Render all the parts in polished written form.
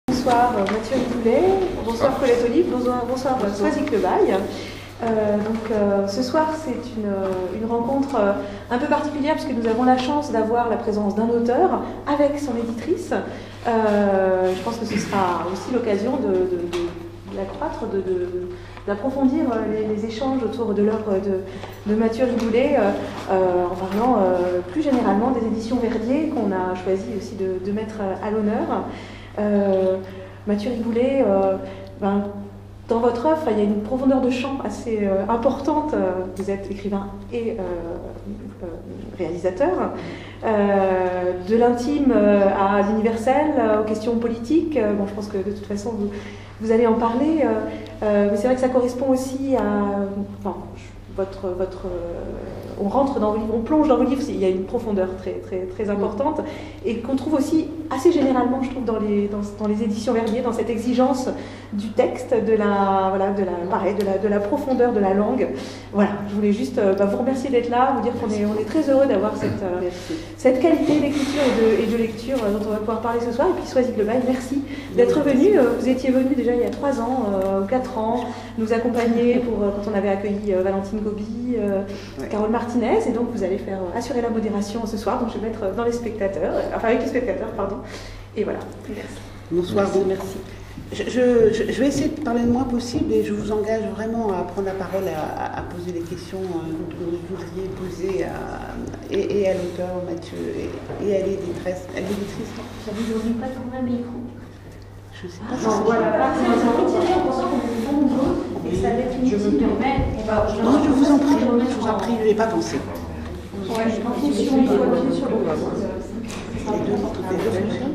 Bonsoir Mathieu Rigoulet, bonsoir Colette Olive, bonsoir Soisic Lebaille. Ce soir c'est une rencontre un peu particulière puisque nous avons la chance d'avoir la présence d'un auteur avec son éditrice. Je pense que ce sera aussi l'occasion d'accroître, d'approfondir les échanges autour de l'œuvre de Mathieu Rigoulet en parlant plus généralement des éditions Verdier qu'on a choisi aussi de mettre à l'honneur. Mathieu Rigoulet, dans votre œuvre, il y a une profondeur de champ assez importante. Vous êtes écrivain et réalisateur. De l'intime à l'universel, aux questions politiques. Je pense que de toute façon, vous allez en parler. Mais c'est vrai que ça correspond aussi à... on rentre dans vos livres, on plonge dans vos livres, il y a une profondeur très importante et qu'on trouve aussi assez généralement, je trouve, dans les éditions Verdier, dans cette exigence du texte, de la profondeur de la langue. Voilà, je voulais juste vous remercier d'être là, vous dire qu'on est très heureux d'avoir cette qualité d'écriture et de lecture dont on va pouvoir parler ce soir. Et puis Soisic Lebaille, merci d'être venu. Vous étiez venu déjà il y a 3 ans ou 4 ans nous accompagner quand on avait accueilli Valentine Gobi, Carole Martinez, et donc vous allez assurer la modération ce soir, donc je vais mettre avec les spectateurs, pardon. Et voilà, merci. Bonsoir, merci. Je vais essayer de parler le moins possible et je vous engage vraiment à prendre la parole, à poser les questions que vous voudriez poser et à l'auteur Mathieu et à l'éditrice. Ça vous donne pas trouvé un micro? Je ne sais pas. Non, voilà, on pense qu'on est bon nous et ça va être inutile. Non, je vous en prie, je n'ai pas pensé. Ouais, en fonction de les deux fonctionnent.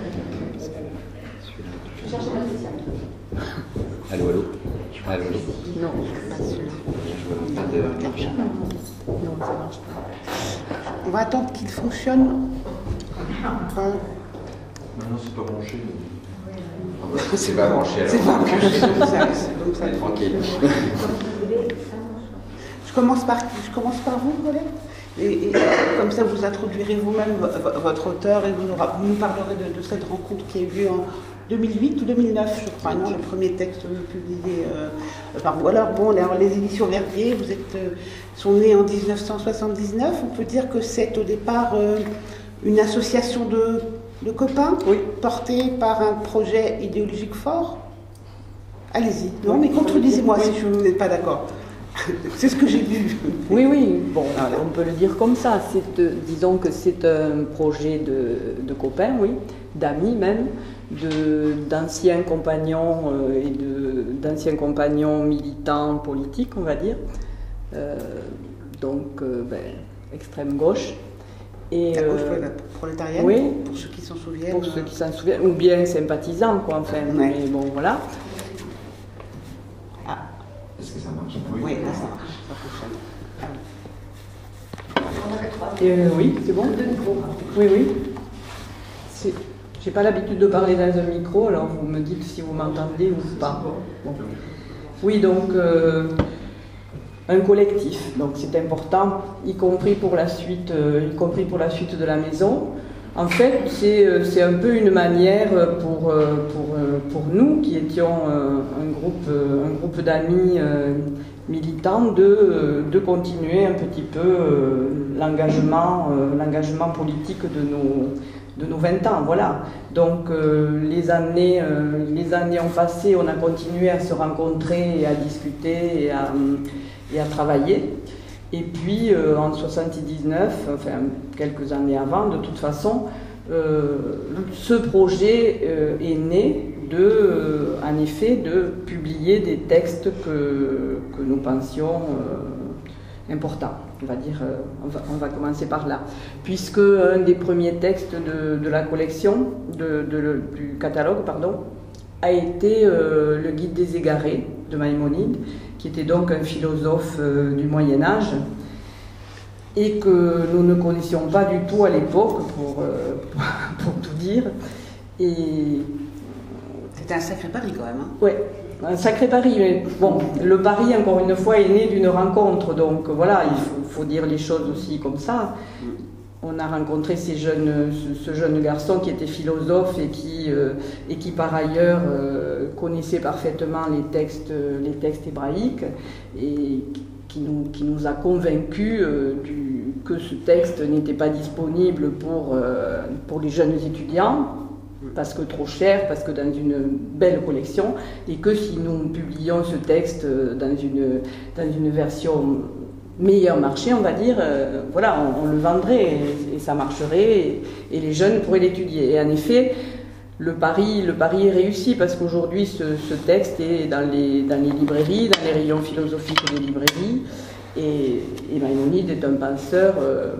Je cherche la spéciale. Allô. Non, pas celui-là. Non, ça marche pas. On va attendre qu'il fonctionne. Non, c'est pas branché. C'est pas branché alors. C'est pas branché, donc ça tranquille. Je commence par vous, Colette. Et comme ça, vous introduirez vous-même votre auteur et vous nous parlerez de cette rencontre qui a eu lieu en 2008 ou 2009, je crois, non, le premier texte publié par vous. Alors, les éditions Verdier, vous sont nées en 1979. On peut dire que c'est au départ une association de copains, oui, portée par un projet idéologique fort. Allez-y. Non, mais contredisez-moi si vous n'êtes pas d'accord. C'est ce que j'ai lu. Oui, on peut le dire comme ça. Disons que c'est un projet de copains, oui, d'amis même, d'anciens compagnons et d'anciens compagnons militants politiques, on va dire. Extrême gauche. Et, la gauche prolétarienne, oui, pour ceux qui s'en souviennent. Pour ceux qui s'en souviennent, ou bien sympathisants, quoi, enfin. Ouais. Mais bon, voilà. Est-ce que ça marche? Oui, là ça marche. Oui, c'est bon. Oui. J'ai pas l'habitude de parler dans un micro, alors vous me dites si vous m'entendez ou pas. Bon. Oui, donc un collectif, donc c'est important, y compris pour la suite de la maison. En fait, c'est un peu une manière pour nous qui étions un groupe d'amis militants de continuer un petit peu l'engagement politique de nos 20 ans, voilà. Donc les années ont passé, on a continué à se rencontrer et à discuter et à travailler. Et puis en 79, enfin quelques années avant, de toute façon, ce projet est né en effet, de publier des textes que nous pensions importants. On va dire, on va commencer par là. Puisque un des premiers textes de la collection, du catalogue, a été le Guide des égarés de Maïmonide, qui était donc un philosophe du Moyen-Âge, et que nous ne connaissions pas du tout à l'époque, pour tout dire. Et c'était un sacré pari quand même. Hein. Oui, un sacré pari. Mais bon, le pari, encore une fois, est né d'une rencontre. Donc voilà, il faut dire les choses aussi comme ça. on a rencontré ce jeune garçon qui était philosophe et qui par ailleurs connaissait parfaitement les textes hébraïques et qui nous a convaincus que ce texte n'était pas disponible pour les jeunes étudiants, parce que trop cher, parce que dans une belle collection, et que si nous publions ce texte dans une version meilleur marché, on va dire, voilà, on le vendrait et ça marcherait et les jeunes pourraient l'étudier. Et en effet, le pari est réussi parce qu'aujourd'hui ce texte est dans les librairies, dans les rayons philosophiques des librairies et Maïmonide est un penseur,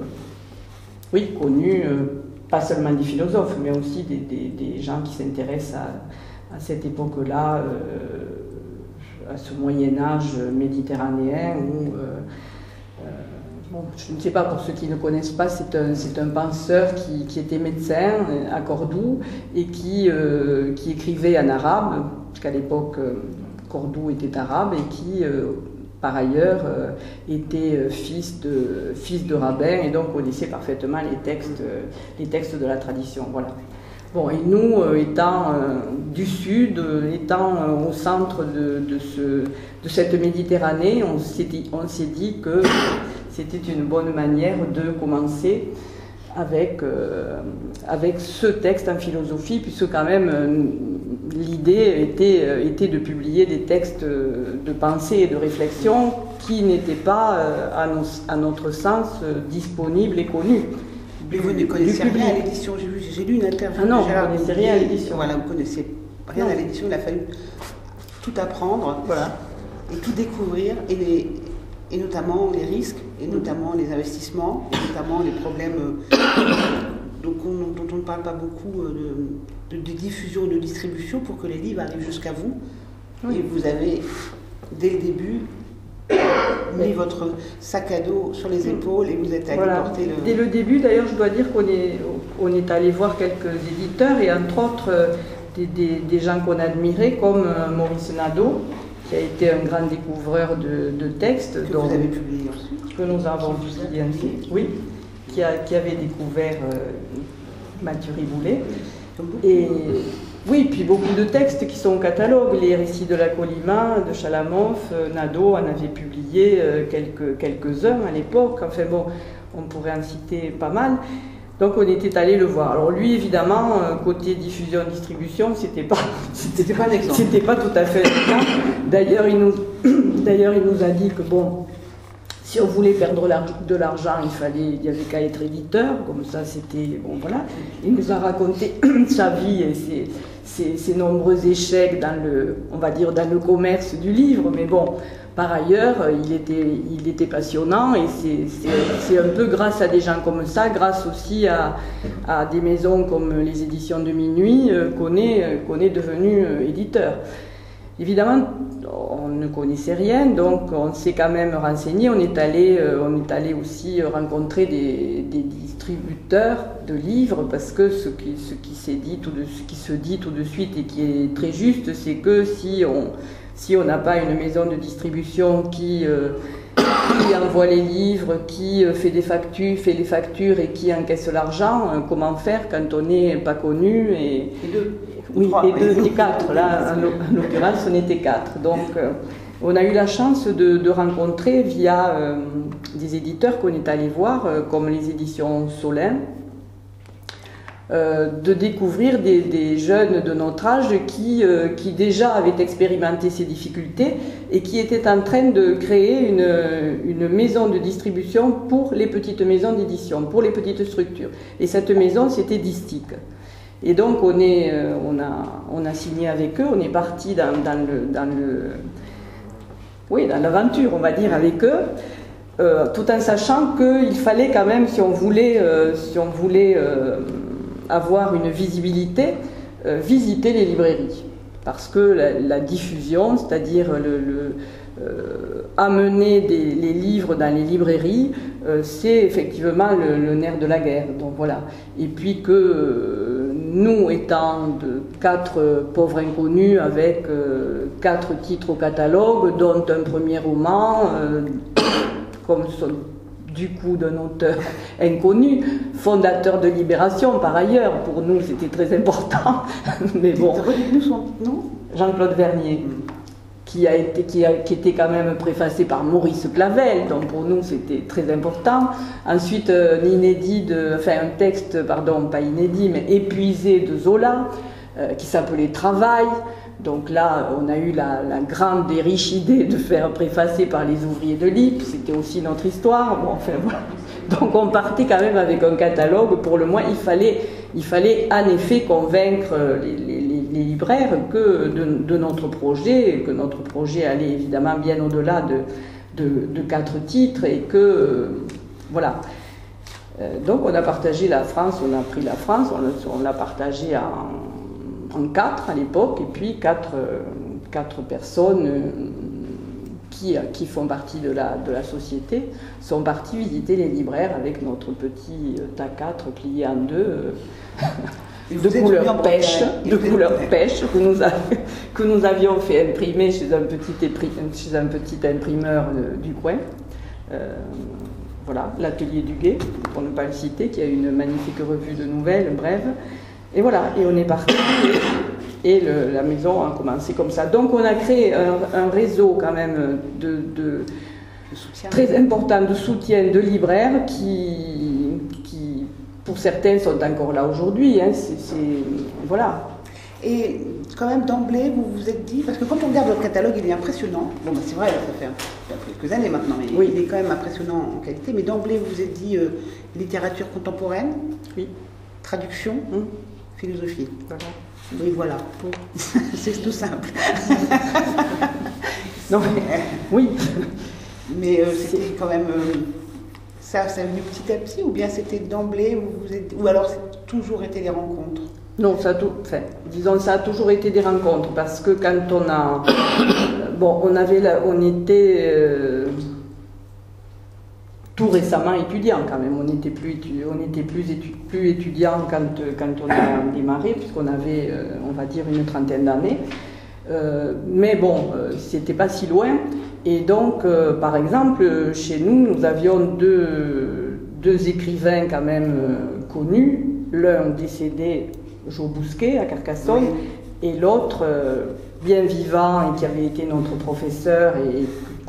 oui, connu, pas seulement des philosophes, mais aussi des gens qui s'intéressent à cette époque-là, à ce Moyen-Âge méditerranéen où bon, je ne sais pas, pour ceux qui ne connaissent pas, c'est un penseur qui était médecin à Cordoue et qui écrivait en arabe, parce qu'à l'époque Cordoue était arabe, et qui par ailleurs était fils de rabbin et donc connaissait parfaitement les textes de la tradition. Voilà. Bon, et nous, étant du Sud, étant au centre de cette Méditerranée, on s'est dit que c'était une bonne manière de commencer avec ce texte en philosophie, puisque quand même l'idée était de publier des textes de pensée et de réflexion qui n'étaient pas, à notre sens, disponibles et connus. Mais vous ne connaissez rien à l'édition. J'ai lu une interview. Ah non, vous ne connaissez rien à l'édition. Voilà, vous ne connaissez rien à l'édition. Il a fallu tout apprendre, voilà, et tout découvrir, et notamment les risques, et notamment les investissements, et notamment les problèmes dont on ne parle pas beaucoup de diffusion, de distribution pour que les livres arrivent jusqu'à vous. Oui. Et vous avez, dès le début, mis votre sac à dos sur les épaules et vous êtes allé porter le... Dès le début, d'ailleurs, je dois dire qu'on est allé voir quelques éditeurs et entre autres des gens qu'on admirait comme Maurice Nadeau, qui a été un grand découvreur de textes. Que vous avez publié ensuite. Que nous avons publié ensuite, oui. Qui avait découvert Mathieu Riboulet. Et oui, puis beaucoup de textes qui sont au catalogue, les récits de la Colima, de Chalamoff, Nadeau en avait publié quelques-uns à l'époque, enfin bon, on pourrait en citer pas mal. Donc on était allé le voir. Alors lui, évidemment, côté diffusion-distribution, c'était pas tout à fait l'exemple. D'ailleurs, il nous a dit que bon, si on voulait perdre de l'argent, il y avait qu'à être éditeur, comme ça c'était, bon voilà. Il nous a raconté sa vie et ses nombreux échecs dans le commerce du livre, mais bon, par ailleurs, il était passionnant et c'est un peu grâce à des gens comme ça, grâce aussi à des maisons comme les éditions de Minuit, qu'on est devenu éditeur. Évidemment, on ne connaissait rien, donc on s'est quand même renseigné. On est allé aussi rencontrer des distributeurs de livres, parce que ce qui se dit tout de suite et qui est très juste, c'est que si on n'a pas une maison de distribution qui envoie les livres, qui fait les factures et qui encaisse l'argent, comment faire quand on n'est pas connu Oui, et quatre. Là, en l'occurrence, on était 4. Donc, on a eu la chance de rencontrer via des éditeurs qu'on est allé voir, comme les éditions Solin, de découvrir des jeunes de notre âge qui déjà avaient expérimenté ces difficultés et qui étaient en train de créer une maison de distribution pour les petites maisons d'édition, pour les petites structures. Et cette maison, c'était Distic. Et donc on a signé avec eux, on est parti dans l'aventure, on va dire, avec eux, tout en sachant qu'il fallait quand même, si on voulait avoir une visibilité, visiter les librairies. Parce que la diffusion, c'est-à-dire amener les livres dans les librairies, c'est effectivement le nerf de la guerre. Donc voilà. Et puis que nous, étant 4 pauvres inconnus avec 4 titres au catalogue, dont un premier roman, comme du coup d'un auteur inconnu, fondateur de Libération par ailleurs. Pour nous, c'était très important. Mais bon. Redites-nous son nom. Jean-Claude Vernier, qui était quand même préfacé par Maurice Clavel, donc pour nous c'était très important. Ensuite, un texte, pardon, pas inédit, mais épuisé de Zola, qui s'appelait Travail. Donc là, on a eu la grande et riche idée de faire préfacer par les ouvriers de l'IP, c'était aussi notre histoire. Bon, enfin, voilà. Donc on partait quand même avec un catalogue, pour le moins il fallait en effet convaincre les libraires de notre projet, que notre projet allait évidemment bien au-delà de 4 titres et que, voilà. Donc on a partagé la France, on a pris la France, on l'a partagée en 4 à l'époque, et puis 4 personnes qui font partie de la société sont partis visiter les libraires avec notre petit A4 plié en deux de couleur pêche que nous avions fait imprimer chez un petit imprimeur du coin. Voilà, l'atelier du Guet, pour ne pas le citer, qui a une magnifique revue de nouvelles, bref. Et voilà, et on est parti, et la maison a commencé comme ça. Donc on a créé un réseau quand même très important de soutien de libraires qui, pour certains, sont encore là aujourd'hui. Hein, voilà. Et quand même d'emblée, vous vous êtes dit, parce que quand on regarde votre catalogue, il est impressionnant. Bon, ben, c'est vrai, ça fait quelques années maintenant, mais oui, il est quand même impressionnant en qualité. Mais d'emblée, vous vous êtes dit littérature contemporaine, oui, traduction, philosophie. Voilà. Oui, voilà. C'est tout simple. Non, mais, oui. Mais c'était quand même... ça est venu petit à petit, ou bien c'était d'emblée, ou alors c'est toujours été les rencontres? Non, ça a toujours été des rencontres, parce que quand on a... on était tout récemment étudiants quand même, on n'était plus étudiants quand on a démarré, puisqu'on avait, on va dire, une trentaine d'années. Mais bon, c'était pas si loin. Et donc, par exemple, chez nous, nous avions deux écrivains quand même connus, l'un décédé, Jo Bousquet, à Carcassonne, et l'autre, bien vivant et qui avait été notre professeur et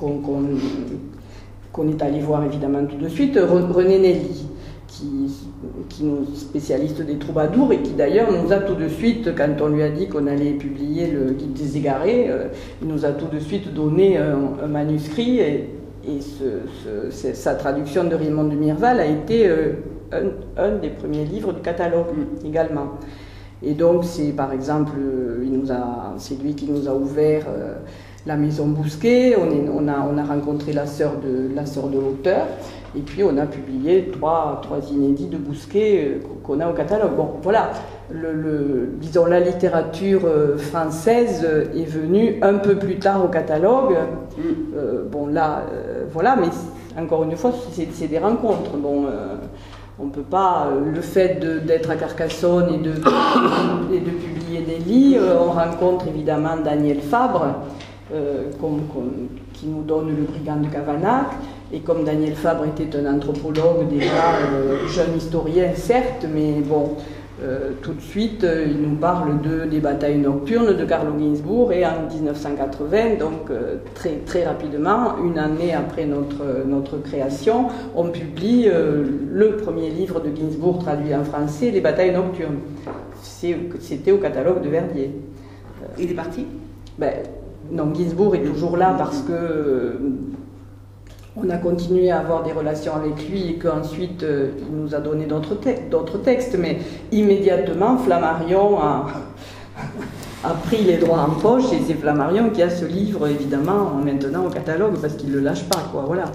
qu'on est allé voir évidemment tout de suite, René Nelly, qui est spécialiste des troubadours et qui d'ailleurs nous a tout de suite, quand on lui a dit qu'on allait publier le Guide des égarés, il nous a tout de suite donné un manuscrit et sa traduction de Raymond de Mirval a été un des premiers livres du catalogue également. Et donc c'est par exemple, c'est lui qui nous a ouvert la maison Bousquet, on a rencontré la sœur de l'auteur, et puis on a publié trois inédits de Bousquet qu'on a au catalogue. Bon, voilà, disons la littérature française est venue un peu plus tard au catalogue. Bon là, voilà, mais encore une fois, c'est des rencontres. Bon, on ne peut pas, le fait d'être à Carcassonne et de publier des livres, on rencontre évidemment Daniel Fabre, qui nous donne Le Brigand de Cavanac, et comme Daniel Fabre était un anthropologue déjà, jeune historien certes, mais bon, tout de suite il nous parle des batailles nocturnes de Carlo Ginzburg, et en 1980, donc très, très rapidement, une année après notre création, on publie le premier livre de Ginzburg traduit en français, Les batailles nocturnes. C'était au catalogue de Verdier. Il est parti? Non, Ginzburg est toujours là parce que on a continué à avoir des relations avec lui et qu'ensuite il nous a donné d'autres textes, mais immédiatement Flammarion a pris les droits en poche, et c'est Flammarion qui a ce livre évidemment maintenant au catalogue parce qu'il ne le lâche pas, quoi, voilà.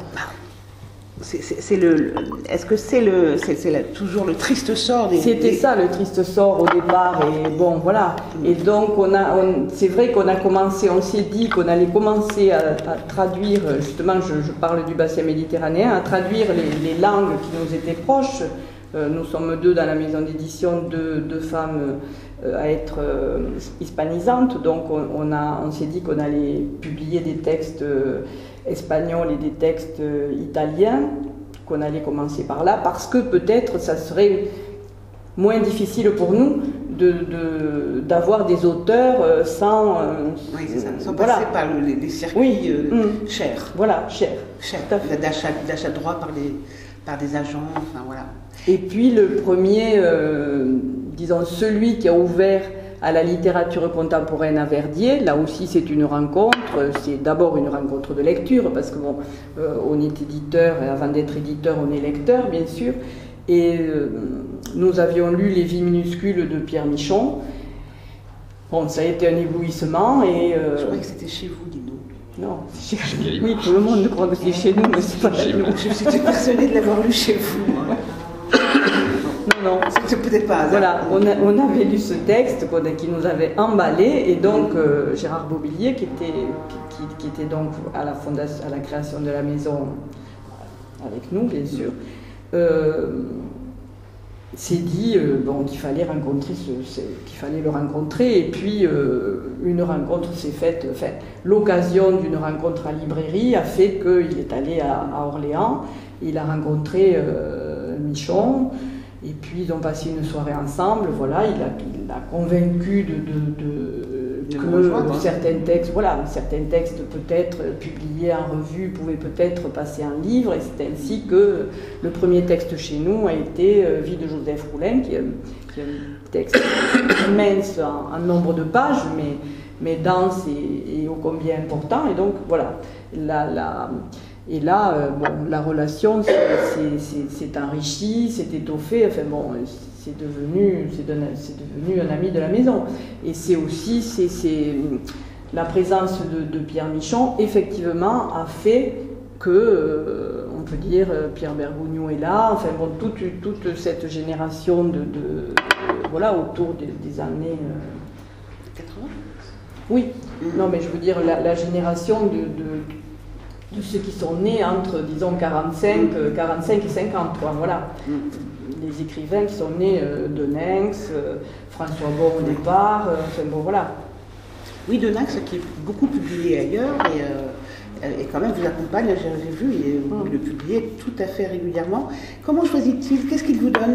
Est-ce que c'est toujours le triste sort des... C'était ça le triste sort au départ, et bon voilà. Et donc c'est vrai qu'on a commencé, on s'est dit qu'on allait commencer à traduire, justement je parle du bassin méditerranéen, à traduire les langues qui nous étaient proches. Nous sommes deux dans la maison d'édition, deux femmes à être hispanisantes, donc on s'est dit qu'on allait publier des textes espagnols et des textes italiens, qu'on allait commencer par là, parce que peut-être ça serait moins difficile pour nous d'avoir des auteurs sans... oui, c'est ça, sans passer par les circuits chers. Voilà, chers. D'achat de droit par des agents, enfin voilà. Et puis le premier, disons celui qui a ouvert à la littérature contemporaine à Verdier, là aussi c'est une rencontre, c'est d'abord une rencontre de lecture, parce que bon, on est éditeur, et avant d'être éditeur on est lecteur bien sûr, et nous avions lu Les Vies minuscules de Pierre Michon. Bon, ça a été un éblouissement et... Je croyais que c'était chez vous, dis-nous. Non, c'est chez... Oui, tout le monde croit que c'est chez nous, mais c'est pas chez nous. Je suis persuadée de l'avoir lu chez vous. Non, c'est peut-être pas hasard. Voilà, on avait lu ce texte qui nous avait emballé, et donc Gérard Bobillier, qui était donc à la création de la maison avec nous, bien sûr, s'est dit qu'il fallait qu'il fallait le rencontrer, et puis une rencontre s'est faite, enfin, l'occasion d'une rencontre à librairie a fait qu'il est allé à Orléans, il a rencontré Michon, et puis ils ont passé une soirée ensemble, voilà, il a convaincu que certains textes peut-être publiés en revue pouvaient peut-être passer en livre, et c'est ainsi que le premier texte chez nous a été Vie de Joseph Roulin, qui est un texte immense en nombre de pages, mais dense et ô combien important, et donc voilà, et là, la relation s'est enrichie, s'est étoffée, enfin bon, c'est devenu un ami de la maison. Et c'est aussi la présence de Pierre Michon, effectivement, a fait que, on peut dire, Pierre Bergogneau est là, enfin bon, toute cette génération voilà, autour des années... 80 ? Oui, non mais je veux dire, la génération de ceux qui sont nés entre, disons, 45 et 50, quoi, voilà. Les écrivains qui sont nés de Nynx, François Bon au départ, enfin bon, voilà. Oui, de Nynx, qui est beaucoup publié ailleurs, et quand même vous accompagne, j'ai vu, vous le publiez tout à fait régulièrement. Comment choisit-il? Qu'est-ce qu'il vous donne?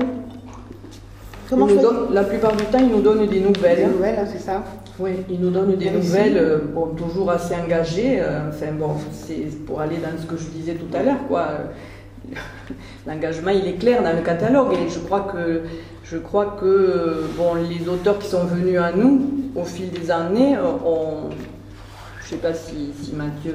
La plupart du temps, il nous donne des nouvelles. Des nouvelles, hein, c'est ça? Oui, il nous donne des nouvelles, toujours assez engagées. Enfin bon, c'est pour aller dans ce que je disais tout à l'heure, quoi. L'engagement, il est clair dans le catalogue, et je crois que les auteurs qui sont venus à nous au fil des années je ne sais pas si Mathieu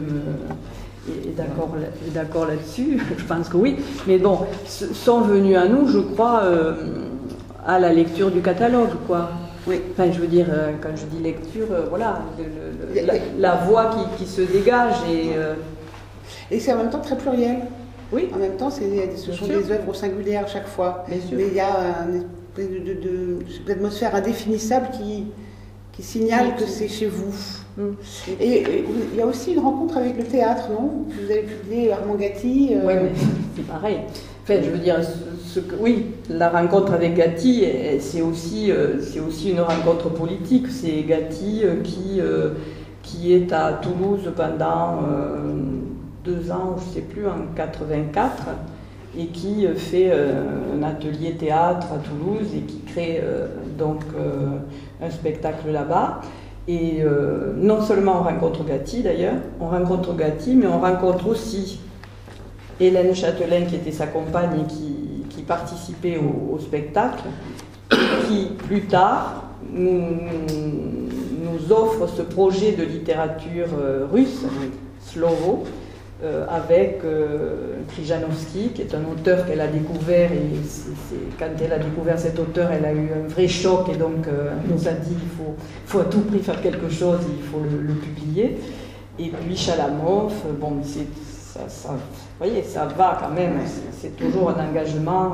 est d'accord là-dessus, je pense que oui, mais bon, sont venus à nous, je crois, à la lecture du catalogue, quoi. Oui. Enfin, je veux dire, quand je dis lecture, voilà, la voix qui se dégage. Et c'est en même temps très pluriel. Oui. En même temps, ce sont des œuvres singulières à chaque fois. Bien sûr. Mais il y a une espèce d'atmosphère indéfinissable qui signale que c'est chez vous. Et il y a aussi une rencontre avec le théâtre, non? Vous avez publié Armand Gatti. Oui, mais c'est pareil. En fait, je veux dire, oui, la rencontre avec Gatti, c'est aussi une rencontre politique. C'est Gatti qui est à Toulouse pendant 2 ans, je ne sais plus, en 84, et qui fait un atelier théâtre à Toulouse et qui crée donc un spectacle là-bas. Et non seulement on rencontre Gatti d'ailleurs, mais on rencontre aussi Hélène Châtelain, qui était sa compagne et qui participait au spectacle, qui plus tard nous offre ce projet de littérature russe, Slovo, avec Krijanovski, qui est un auteur qu'elle a découvert, et quand elle a découvert cet auteur, elle a eu un vrai choc, et donc elle nous a dit qu'il faut à tout prix faire quelque chose, il faut le publier. Et puis Chalamov, bon, ça, vous voyez, ça va quand même, c'est toujours un engagement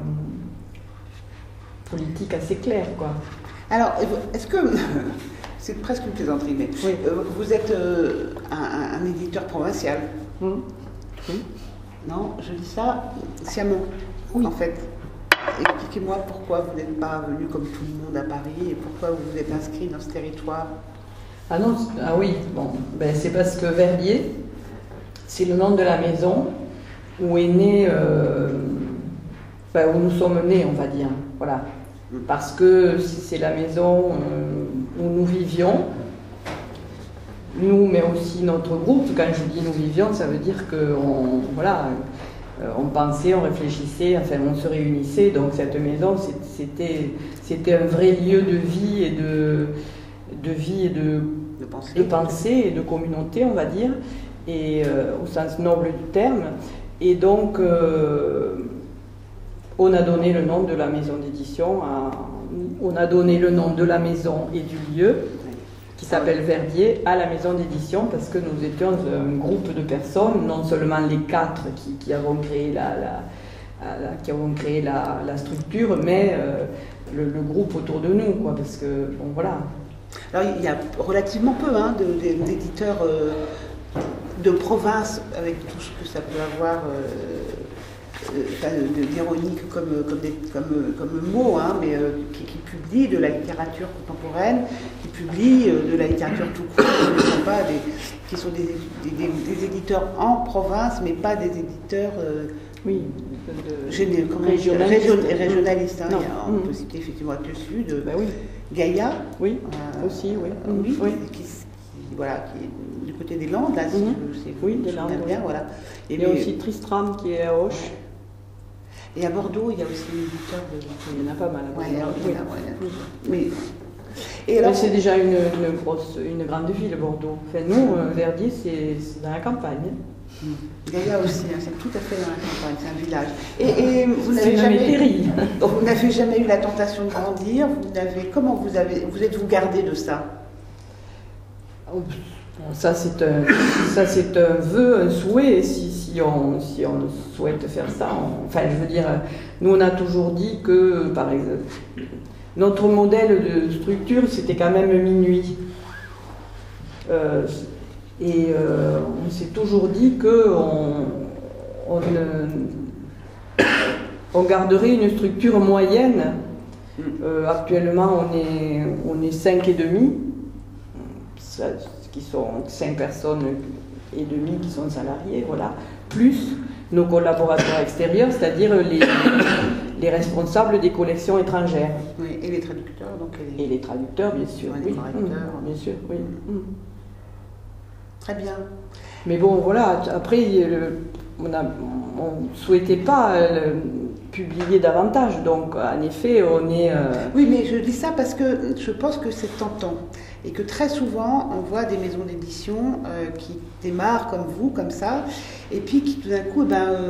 politique assez clair, quoi. Alors, est-ce que... C'est presque une plaisanterie, mais oui. Vous êtes un éditeur provincial. Non, je dis ça sciemment, en fait. Expliquez-moi pourquoi vous n'êtes pas venu comme tout le monde à Paris, et pourquoi vous vous êtes inscrit dans ce territoire. Ah non, oui, bon, c'est parce que Verdier, c'est le nom de la maison où est né, enfin, où nous sommes nés, on va dire. Voilà. Parce que c'est la maison où nous vivions, nous, mais aussi notre groupe. Quand je dis nous vivions, ça veut dire qu'on voilà, on pensait, on réfléchissait, enfin on se réunissait. Donc cette maison, c'était un vrai lieu de vie et de pensée et de communauté, on va dire, et au sens noble du terme. Et donc, on a donné le nom de la maison d'édition, on a donné le nom de la maison et du lieu, qui s'appelle Verdier, à la maison d'édition, parce que nous étions un groupe de personnes, non seulement les 4 qui avons créé la structure, mais le groupe autour de nous, quoi, parce que, bon, voilà. Alors, il y a relativement peu d'éditeurs de province, avec tout ce que ça peut avoir d'ironique comme mot, hein, mais qui publient de la littérature contemporaine, qui publient de la littérature tout court, qui sont des éditeurs en province, mais pas des éditeurs régionalistes. Hein. On peut citer effectivement le Sud, Gaïa, oui, aussi, oui. Qui est du côté des Landes, là, des Landes, bien, voilà. Et il y a aussi Tristram qui est à Auch. Et à Bordeaux, il y a aussi un éditeur Il y en a pas mal à Bordeaux. Et alors, c'est déjà une grande ville, Bordeaux. Enfin, nous, Verdier, c'est dans la campagne. Gaïa aussi, hein, c'est tout à fait dans la campagne, c'est un village. Et vous n'avez jamais eu la tentation de grandir. Comment vous êtes-vous gardé de ça? Ça c'est un vœu, un souhait, si on souhaite faire ça. Enfin, je veux dire, nous on a toujours dit que, par exemple, notre modèle de structure c'était quand même minuit. On s'est toujours dit on garderait une structure moyenne. Actuellement on est 5 et demi. Qui sont 5 personnes et demie qui sont salariés, voilà, plus nos collaborateurs extérieurs, c'est-à-dire les responsables des collections étrangères. Oui, et les traducteurs, donc. Et les traducteurs, bien sûr. Les correcteurs. Bien sûr, oui. Très bien. Mais bon, voilà, après, on ne souhaitait pas publier davantage, donc en effet, on est... Oui, mais je dis ça parce que je pense que c'est tentant. Et que très souvent, on voit des maisons d'édition qui démarrent comme vous, comme ça, et puis qui tout d'un coup,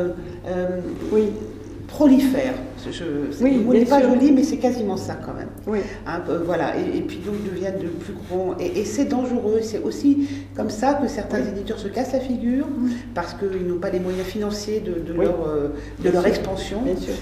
prolifèrent. Le mot n'est pas joli, mais c'est quasiment ça quand même. Oui. Hein, voilà. Et puis donc deviennent de plus grands. Et c'est dangereux. C'est aussi comme ça que certains éditeurs se cassent la figure, parce qu'ils n'ont pas les moyens financiers de leur expansion. Bien sûr.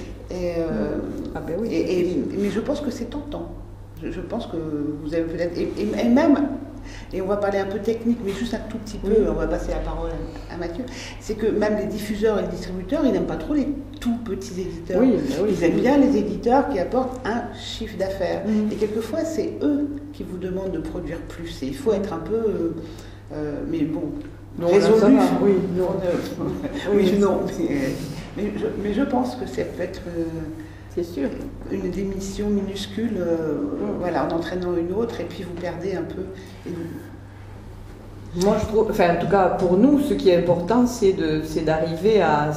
Mais je pense que c'est tentant. Je pense que vous avez peut-être... Et même, et on va parler un peu technique, mais juste un tout petit peu, on va passer la parole à Mathieu, c'est que même les diffuseurs et les distributeurs, ils n'aiment pas trop les tout petits éditeurs. Ils aiment bien les éditeurs qui apportent un chiffre d'affaires. Et quelquefois, c'est eux qui vous demandent de produire plus. Et il faut être un peu... mais bon, résolu. Mais je pense que ça peut être... c'est sûr. Une démission minuscule, voilà, en entraînant une autre, et puis vous perdez un peu. Moi, je trouve, enfin, en tout cas, pour nous, ce qui est important, c'est d'arriver à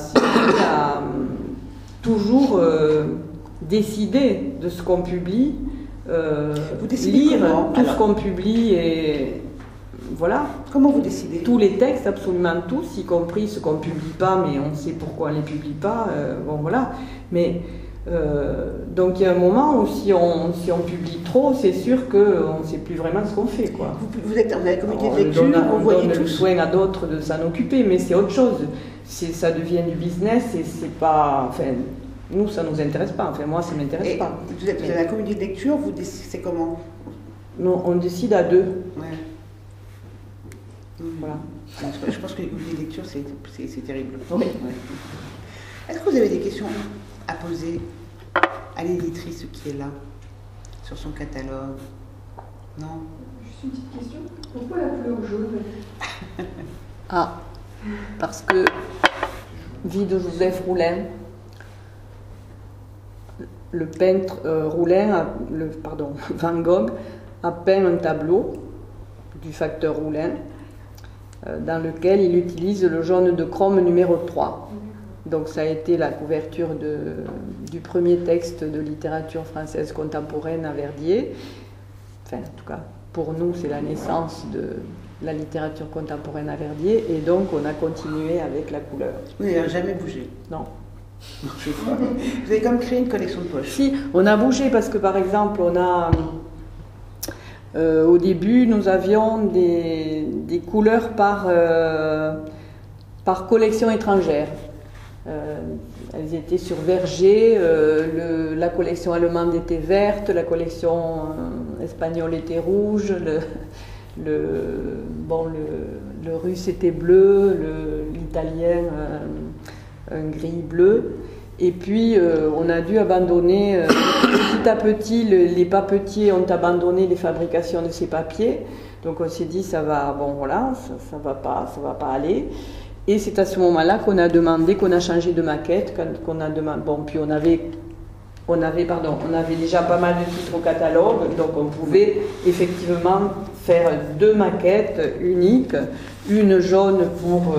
toujours décider de ce qu'on publie, lire tout ce qu'on publie, et voilà. Comment vous décidez? Tous les textes, absolument tous, y compris ce qu'on ne publie pas, mais on sait pourquoi on ne les publie pas, bon voilà. Mais... donc il y a un moment où si on publie trop, c'est sûr qu'on ne sait plus vraiment ce qu'on fait, quoi. Vous êtes dans la comité de lecture, on donne le soin à d'autres de s'en occuper, mais c'est autre chose. Ça devient du business et c'est pas... Enfin, nous, ça ne nous intéresse pas. Enfin, moi, ça ne m'intéresse pas. Vous êtes dans la comité de lecture, vous décidez, c'est comment? Non, on décide à 2. Ouais. Voilà. Je pense que les comités de lecture, c'est terrible. Oui. Ouais. Est-ce que vous avez des questions à poser à l'éditrice qui est là, sur son catalogue? Non? Juste une petite question. Pourquoi la couleur jaune? Parce que vie de Joseph Roulin. Le peintre Van Gogh a peint un tableau du facteur Roulin dans lequel il utilise le jaune de chrome numéro 3. Donc ça a été la couverture du premier texte de littérature française contemporaine à Verdier. Enfin, en tout cas, pour nous, c'est la naissance de la littérature contemporaine à Verdier. Et donc, on a continué avec la couleur. Oui, elle n'a jamais bougé. Non. Je vois. Vous avez comme créé une collection de poches. Si, on a bougé parce que, par exemple, on a... au début, nous avions des couleurs par collection étrangère. Elles étaient sur Verger, la collection allemande était verte, la collection espagnole était rouge, le russe était bleu, l'italien un gris-bleu. Et puis on a dû abandonner, petit à petit, les papetiers ont abandonné les fabrications de ces papiers. Donc on s'est dit, ça va pas aller. Et c'est à ce moment-là qu'on a demandé, qu'on a changé de maquette, puis on avait déjà pas mal de titres au catalogue, donc on pouvait effectivement faire 2 maquettes uniques, une jaune pour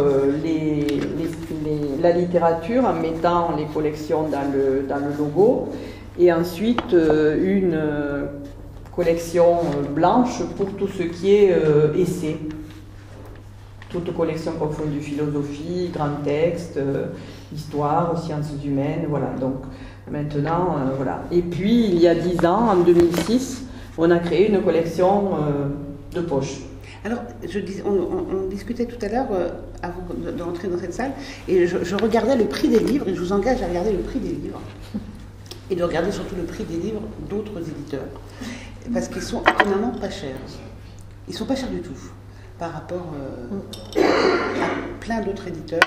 la littérature en mettant les collections dans le logo, et ensuite une collection blanche pour tout ce qui est essai. Toute collection confondue, philosophie, grand texte, histoire, sciences humaines, voilà. Donc maintenant, voilà. Et puis il y a 10 ans, en 2006, on a créé une collection de poches. Alors, on discutait tout à l'heure, avant de rentrer dans cette salle, et je regardais le prix des livres, et je vous engage à regarder le prix des livres, et de regarder surtout le prix des livres d'autres éditeurs, parce qu'ils sont étonnamment pas chers. Ils sont pas chers du tout. Par rapport à plein d'autres éditeurs.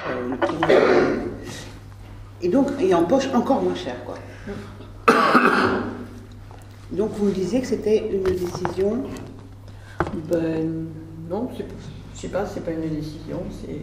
Et en poche encore moins cher, quoi. Donc vous me disiez que c'était une décision. Non, je sais pas, c'est pas une décision, c'est.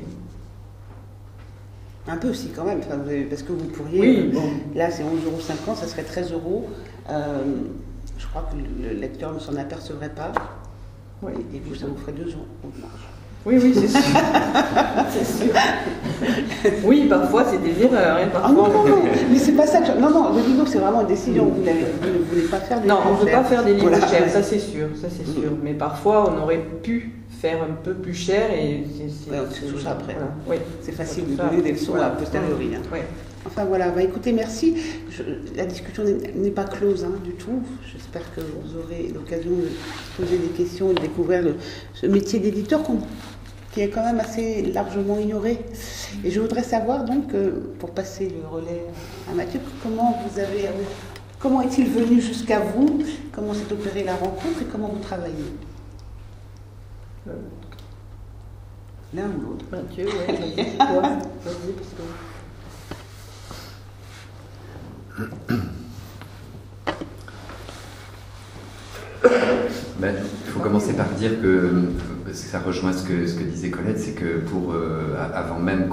Un peu aussi quand même, parce que vous pourriez. Oui, là c'est 11,50 €, ça serait 13 €. Je crois que le lecteur ne s'en apercevrait pas. Oui. Et vous, ça vous ferait 2 € de marge. Oui, c'est sûr. C'est sûr. Oui, parfois c'est des erreurs. Hein, parfois. Non, mais c'est pas ça que Non, le livre, c'est vraiment une décision. Vous ne voulez pas faire des livres chers. Non, on ne veut pas faire des livres chers, ça c'est sûr. Mais parfois, on aurait pu faire un peu plus cher et c'est tout ça après. Voilà. Oui. C'est facile de donner des leçons a posteriori. Hein. Oui. Enfin voilà, écoutez, merci. La discussion n'est pas close du tout. J'espère que vous aurez l'occasion de poser des questions et de découvrir ce métier d'éditeur qui est quand même assez largement ignoré. Et je voudrais savoir donc, pour passer le relais à Mathieu, comment est-il venu jusqu'à vous, comment s'est opérée la rencontre et comment vous travaillez l'un ou l'autre. Mathieu, oui, vas-y, toi. Vas-y, parce que... Il faut commencer par dire que ça rejoint ce que disait Colette, c'est que avant même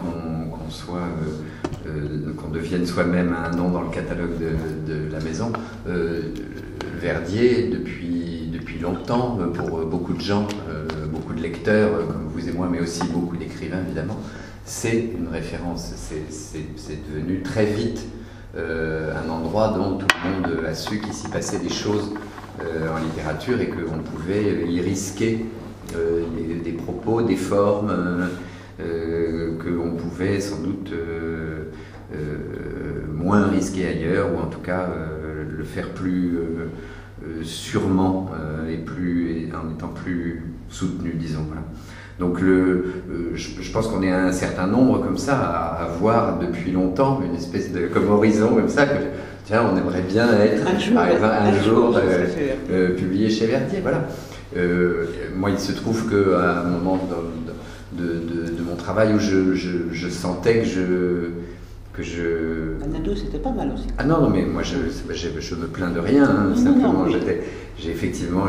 qu'on devienne soi-même un nom dans le catalogue de la maison, Verdier, depuis longtemps, pour beaucoup de gens, beaucoup de lecteurs comme vous et moi, mais aussi beaucoup d'écrivains évidemment, c'est une référence. C'est devenu très vite un endroit dont tout le monde a su qu'il s'y passait des choses en littérature et qu'on pouvait y risquer des propos, des formes, qu'on pouvait sans doute moins risquer ailleurs, ou en tout cas le faire plus sûrement et en étant plus soutenu, disons. Voilà. Donc je pense qu'on est un certain nombre comme ça à voir depuis longtemps une espèce de comme horizon comme ça que tiens, on aimerait bien être un jour publié chez Verdier. Voilà. Moi, il se trouve qu'à un moment de mon travail où je sentais que je... Anado, c'était pas mal aussi. Ah non, mais moi je me plains de rien. Simplement, j'ai publié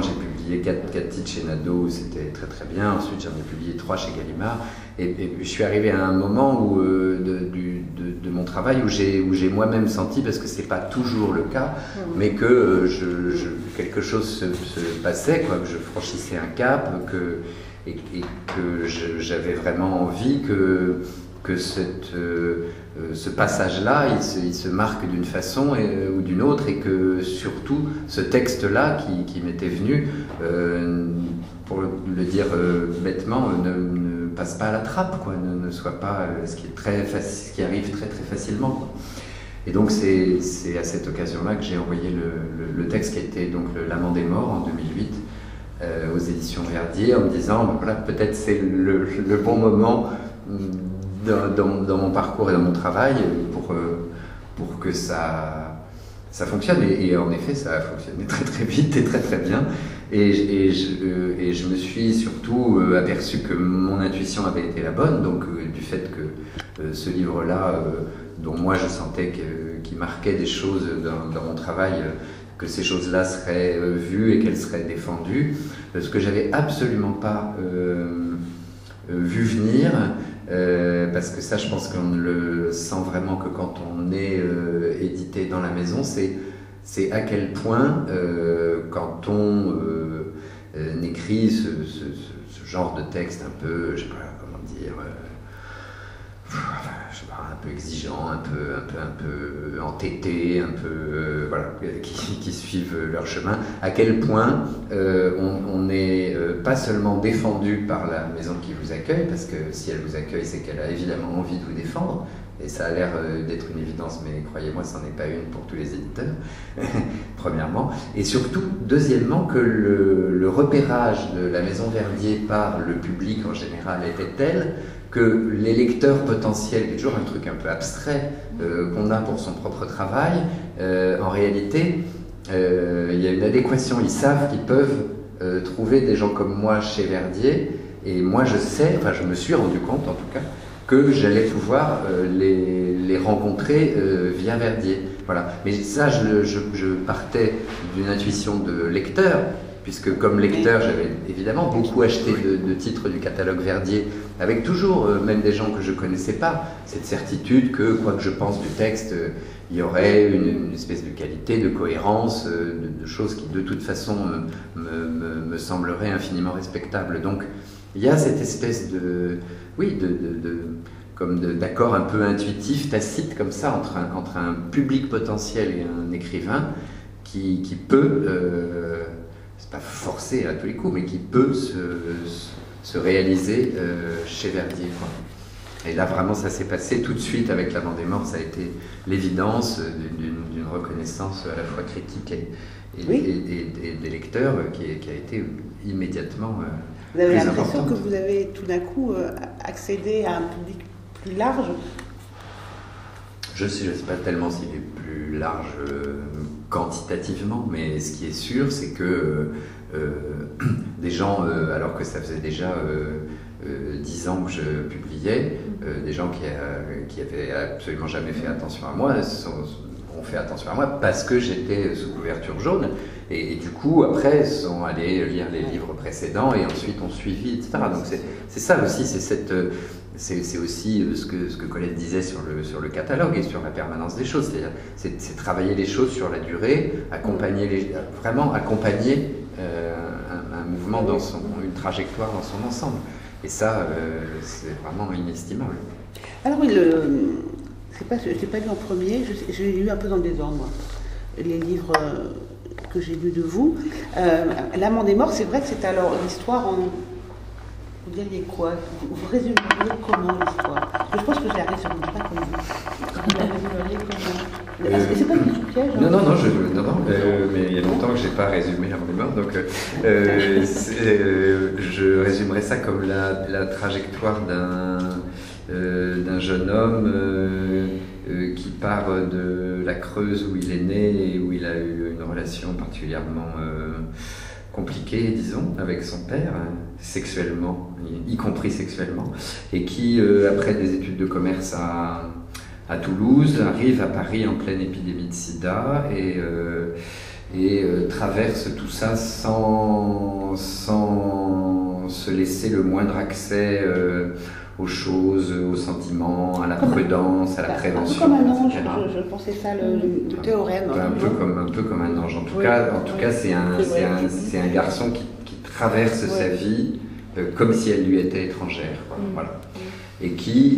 publié 4 titres chez Nadeau, c'était très très bien. Ensuite, j'en ai publié 3 chez Gallimard. Et je suis arrivé à un moment où, de mon travail où j'ai moi-même senti, parce que c'est pas toujours le cas, mais que quelque chose se passait, quoi, que je franchissais un cap, et que j'avais vraiment envie que ce passage-là, il se marque d'une façon ou d'une autre, et que surtout ce texte-là qui m'était venu, pour le dire bêtement, ne passe pas à la trappe, quoi, ne soit pas ce qui arrive très très facilement, quoi. Et donc c'est à cette occasion-là que j'ai envoyé le texte qui était donc L'Amant des Morts en 2008 aux éditions Verdier, en me disant ben voilà, peut-être c'est le bon moment dans mon parcours et dans mon travail pour que ça fonctionne. Et en effet, ça a fonctionné très très vite et très très bien. Et je me suis surtout aperçu que mon intuition avait été la bonne, donc du fait que ce livre-là, dont moi je sentais qu'il marquait des choses dans mon travail, que ces choses-là seraient vues et qu'elles seraient défendues, ce que j'avais absolument pas vu venir, parce que ça, je pense qu'on ne le sent vraiment que quand on est édité dans la maison, c'est à quel point, quand on écrit ce genre de texte un peu, je sais pas comment dire, je sais pas, un peu exigeant, un peu entêté, un peu voilà, qui suivent leur chemin, à quel point on n'est pas seulement défendu par la maison qui vous accueille, parce que si elle vous accueille, c'est qu'elle a évidemment envie de vous défendre, et ça a l'air d'être une évidence, mais croyez-moi, ça n'en est pas une pour tous les éditeurs, premièrement. Et surtout, deuxièmement, que le repérage de la maison Verdier par le public en général était tel que les lecteurs potentiels, qui est toujours un truc un peu abstrait qu'on a pour son propre travail, en réalité, il y a une adéquation. Ils savent qu'ils peuvent trouver des gens comme moi chez Verdier, et moi je sais, enfin je me suis rendu compte en tout cas, que j'allais pouvoir les rencontrer via Verdier. Voilà. Mais ça, je partais d'une intuition de lecteur, puisque comme lecteur, j'avais évidemment beaucoup acheté de titres du catalogue Verdier, avec toujours, même des gens que je ne connaissais pas, cette certitude que, quoi que je pense du texte, il y aurait une espèce de qualité, de cohérence, de choses qui de toute façon me sembleraient infiniment respectables. Donc il y a cette espèce d'accord un peu intuitif, tacite comme ça, entre un public potentiel et un écrivain qui peut... c'est pas forcé à tous les coups, mais qui peut se réaliser chez Verdier, quoi. Et là, vraiment, ça s'est passé tout de suite avec L'Amant des Morts. Ça a été l'évidence d'une reconnaissance à la fois critique et des lecteurs qui a été immédiatement Vous avez plus l'impression importante. que vous avez tout d'un coup accédé à un public plus large? Je ne sais pas tellement s'il est plus large quantitativement, mais ce qui est sûr, c'est que des gens, alors que ça faisait déjà 10 ans que je publiais, des gens qui avaient absolument jamais fait attention à moi ont fait attention à moi parce que j'étais sous couverture jaune, et du coup après sont allés lire les livres précédents et ensuite ont suivi, etc. Donc c'est ça aussi, c'est aussi ce que Colette disait sur le catalogue et sur la permanence des choses, c'est-à-dire c'est travailler les choses sur la durée, vraiment accompagner un mouvement une trajectoire dans son ensemble. Et ça, c'est vraiment inestimable. Alors oui, je n'ai pas lu en premier, j'ai lu un peu dans le désordre, moi, les livres que j'ai lus de vous. L'Amant des Morts, c'est vrai que c'est alors l'histoire en... Vous diriez quoi? Vous résumeriez comment l'histoire? Parce que je pense que je la résume pas comme vous. Vous la résumeriez comment? C'est pas du tout piège? Non, mais il y a longtemps que je n'ai pas résumé L'Amant des Morts, donc je résumerais ça comme la trajectoire d'un jeune homme qui part de la Creuse où il est né et où il a eu une relation particulièrement compliquée, disons, avec son père, sexuellement, y compris sexuellement, et qui, après des études de commerce à Toulouse, arrive à Paris en pleine épidémie de sida et traverse tout ça sans se laisser le moindre accès aux choses, aux sentiments, à la prudence, à la prévention. Un peu comme un ange, etc. je pensais ça, le théorème. Un peu comme un ange. En tout cas, c'est un garçon qui traverse sa vie comme si elle lui était étrangère. Voilà. Et qui,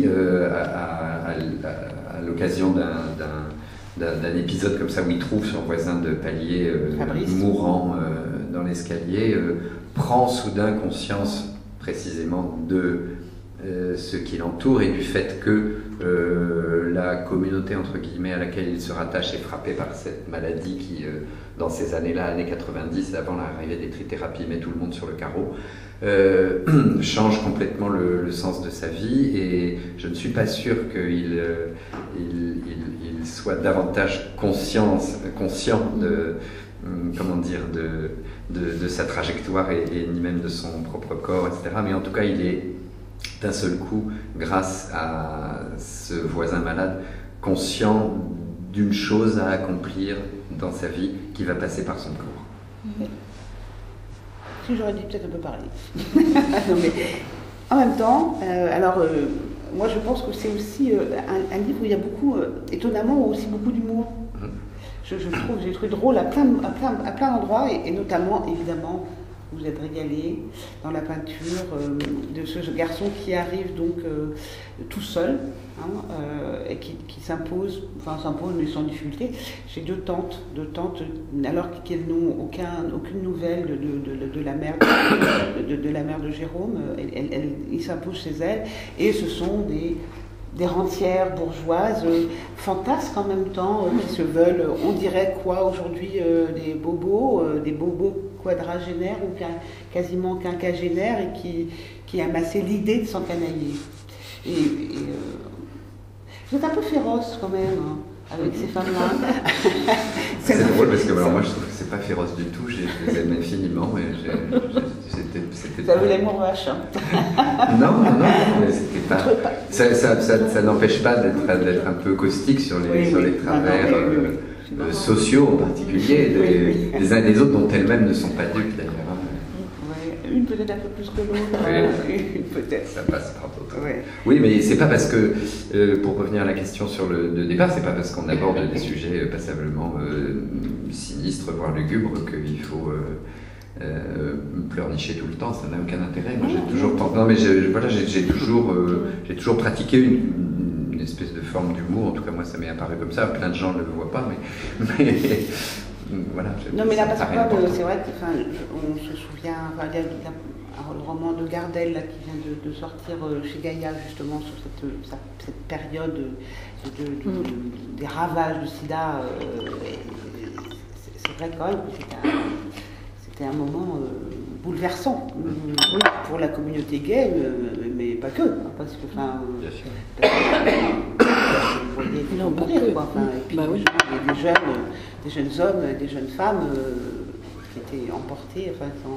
à l'occasion d'un épisode comme ça où il trouve son voisin de palier mourant dans l'escalier, prend soudain conscience précisément de ce qui l'entoure et du fait que la communauté entre guillemets à laquelle il se rattache est frappée par cette maladie qui, dans ces années-là, années 90, avant l'arrivée des trithérapies, met tout le monde sur le carreau, change complètement le sens de sa vie, et je ne suis pas sûr qu'il soit davantage conscient de sa trajectoire et ni même de son propre corps, etc. Mais en tout cas, il est d'un seul coup, grâce à ce voisin malade, conscient d'une chose à accomplir dans sa vie qui va passer par son corps. Si j'aurais dû peut-être un peu parler. Non, mais en même temps, moi je pense que c'est aussi un livre où il y a beaucoup, étonnamment, aussi beaucoup d'humour. Je trouve, j'ai trouvé drôle à plein d'endroits, et notamment, évidemment, vous êtes régalé dans la peinture de ce garçon qui arrive donc tout seul, et qui s'impose mais sans difficulté, chez deux tantes alors qu'elles n'ont aucune nouvelle de la mère de la mère de Jérôme. Il s'impose chez elles, et ce sont des rentières bourgeoises, fantasques en même temps, qui se veulent, on dirait quoi aujourd'hui, des bobos quadragénaires ou quasiment quinquagénaires, et qui amassaient l'idée de s'encanailler. Vous êtes un peu féroce quand même, avec ces femmes-là. C'est drôle parce que moi je trouve que c'est pas féroce du tout, je les aime infiniment, mais c'était ça vous l'amour vache. Non, mais c'était pas. Ça n'empêche pas d'être un peu caustique sur les travers sociaux en particulier, des uns et des autres, dont elles-mêmes ne sont pas dupes d'ailleurs. Une peut-être un peu plus que l'autre, une peut-être. Ça passe par d'autres. Oui, mais c'est pas parce que, pour revenir à la question sur le départ, c'est pas parce qu'on aborde des sujets passablement sinistres, voire lugubres, qu'il faut pleurnicher tout le temps. Ça n'a aucun intérêt. Moi, j'ai toujours pratiqué une espèce de forme d'humour. En tout cas, moi, ça m'est apparu comme ça. Plein de gens ne le voient pas, mais voilà. Non, mais là, parce que c'est vrai qu'on se souvient, il y a le roman de Gardel là, qui vient de sortir chez Gaïa, justement, sur cette période des ravages du sida. C'est vrai quand même que c'était un moment bouleversant pour la communauté gay, mais pas que, parce que bien sûr. Vous voyez mourir, quoi. Et puis des jeunes hommes, des jeunes femmes qui étaient emportés,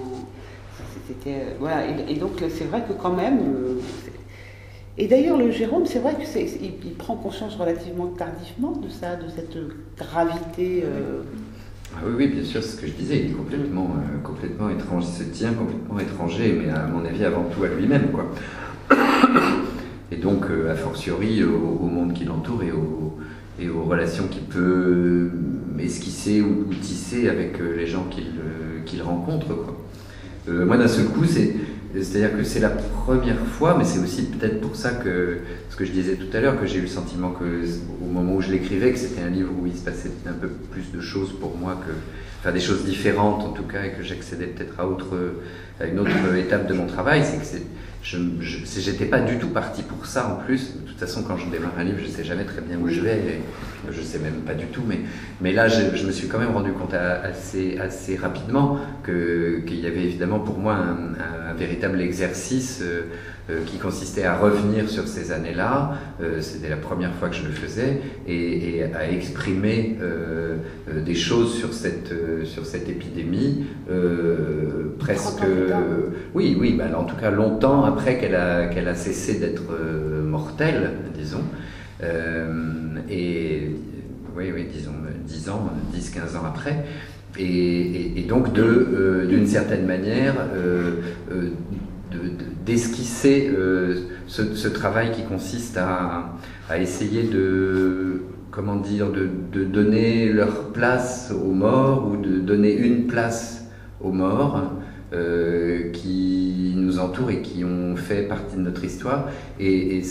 voilà. Et donc c'est vrai que quand même. Et d'ailleurs, le Jérôme, c'est vrai qu'il prend conscience relativement tardivement de ça, de cette gravité. Oui, bien sûr, c'est ce que je disais, il est complètement étranger, il se tient complètement étranger, mais à mon avis avant tout à lui-même, quoi. Et donc, a fortiori, au monde qui l'entoure et aux relations qu'il peut esquisser ou tisser avec les gens qu'il rencontre, quoi. Moi, d'un seul coup, c'est-à-dire que c'est la première fois, mais c'est aussi peut-être pour ça que, ce que je disais tout à l'heure, que j'ai eu le sentiment qu'au moment où je l'écrivais, que c'était un livre où il se passait un peu plus de choses pour moi, des choses différentes en tout cas, et que j'accédais peut-être à une autre étape de mon travail. C'est que j'étais pas du tout parti pour ça en plus. De toute façon, quand je démarre un livre, je sais jamais très bien où je vais, et je sais même pas du tout, mais là je me suis quand même rendu compte assez rapidement qu'il y avait évidemment pour moi un véritable exercice qui consistait à revenir sur ces années-là. C'était la première fois que je le faisais, et à exprimer des choses sur cette épidémie presque, en tout cas longtemps après qu'elle a cessé d'être mortelle, disons. Et disons 10-15 ans après. Et donc d'une certaine manière d'esquisser ce travail qui consiste à essayer de, comment dire, de donner leur place aux morts, ou de donner une place aux morts qui nous entourent et qui ont fait partie de notre histoire. Et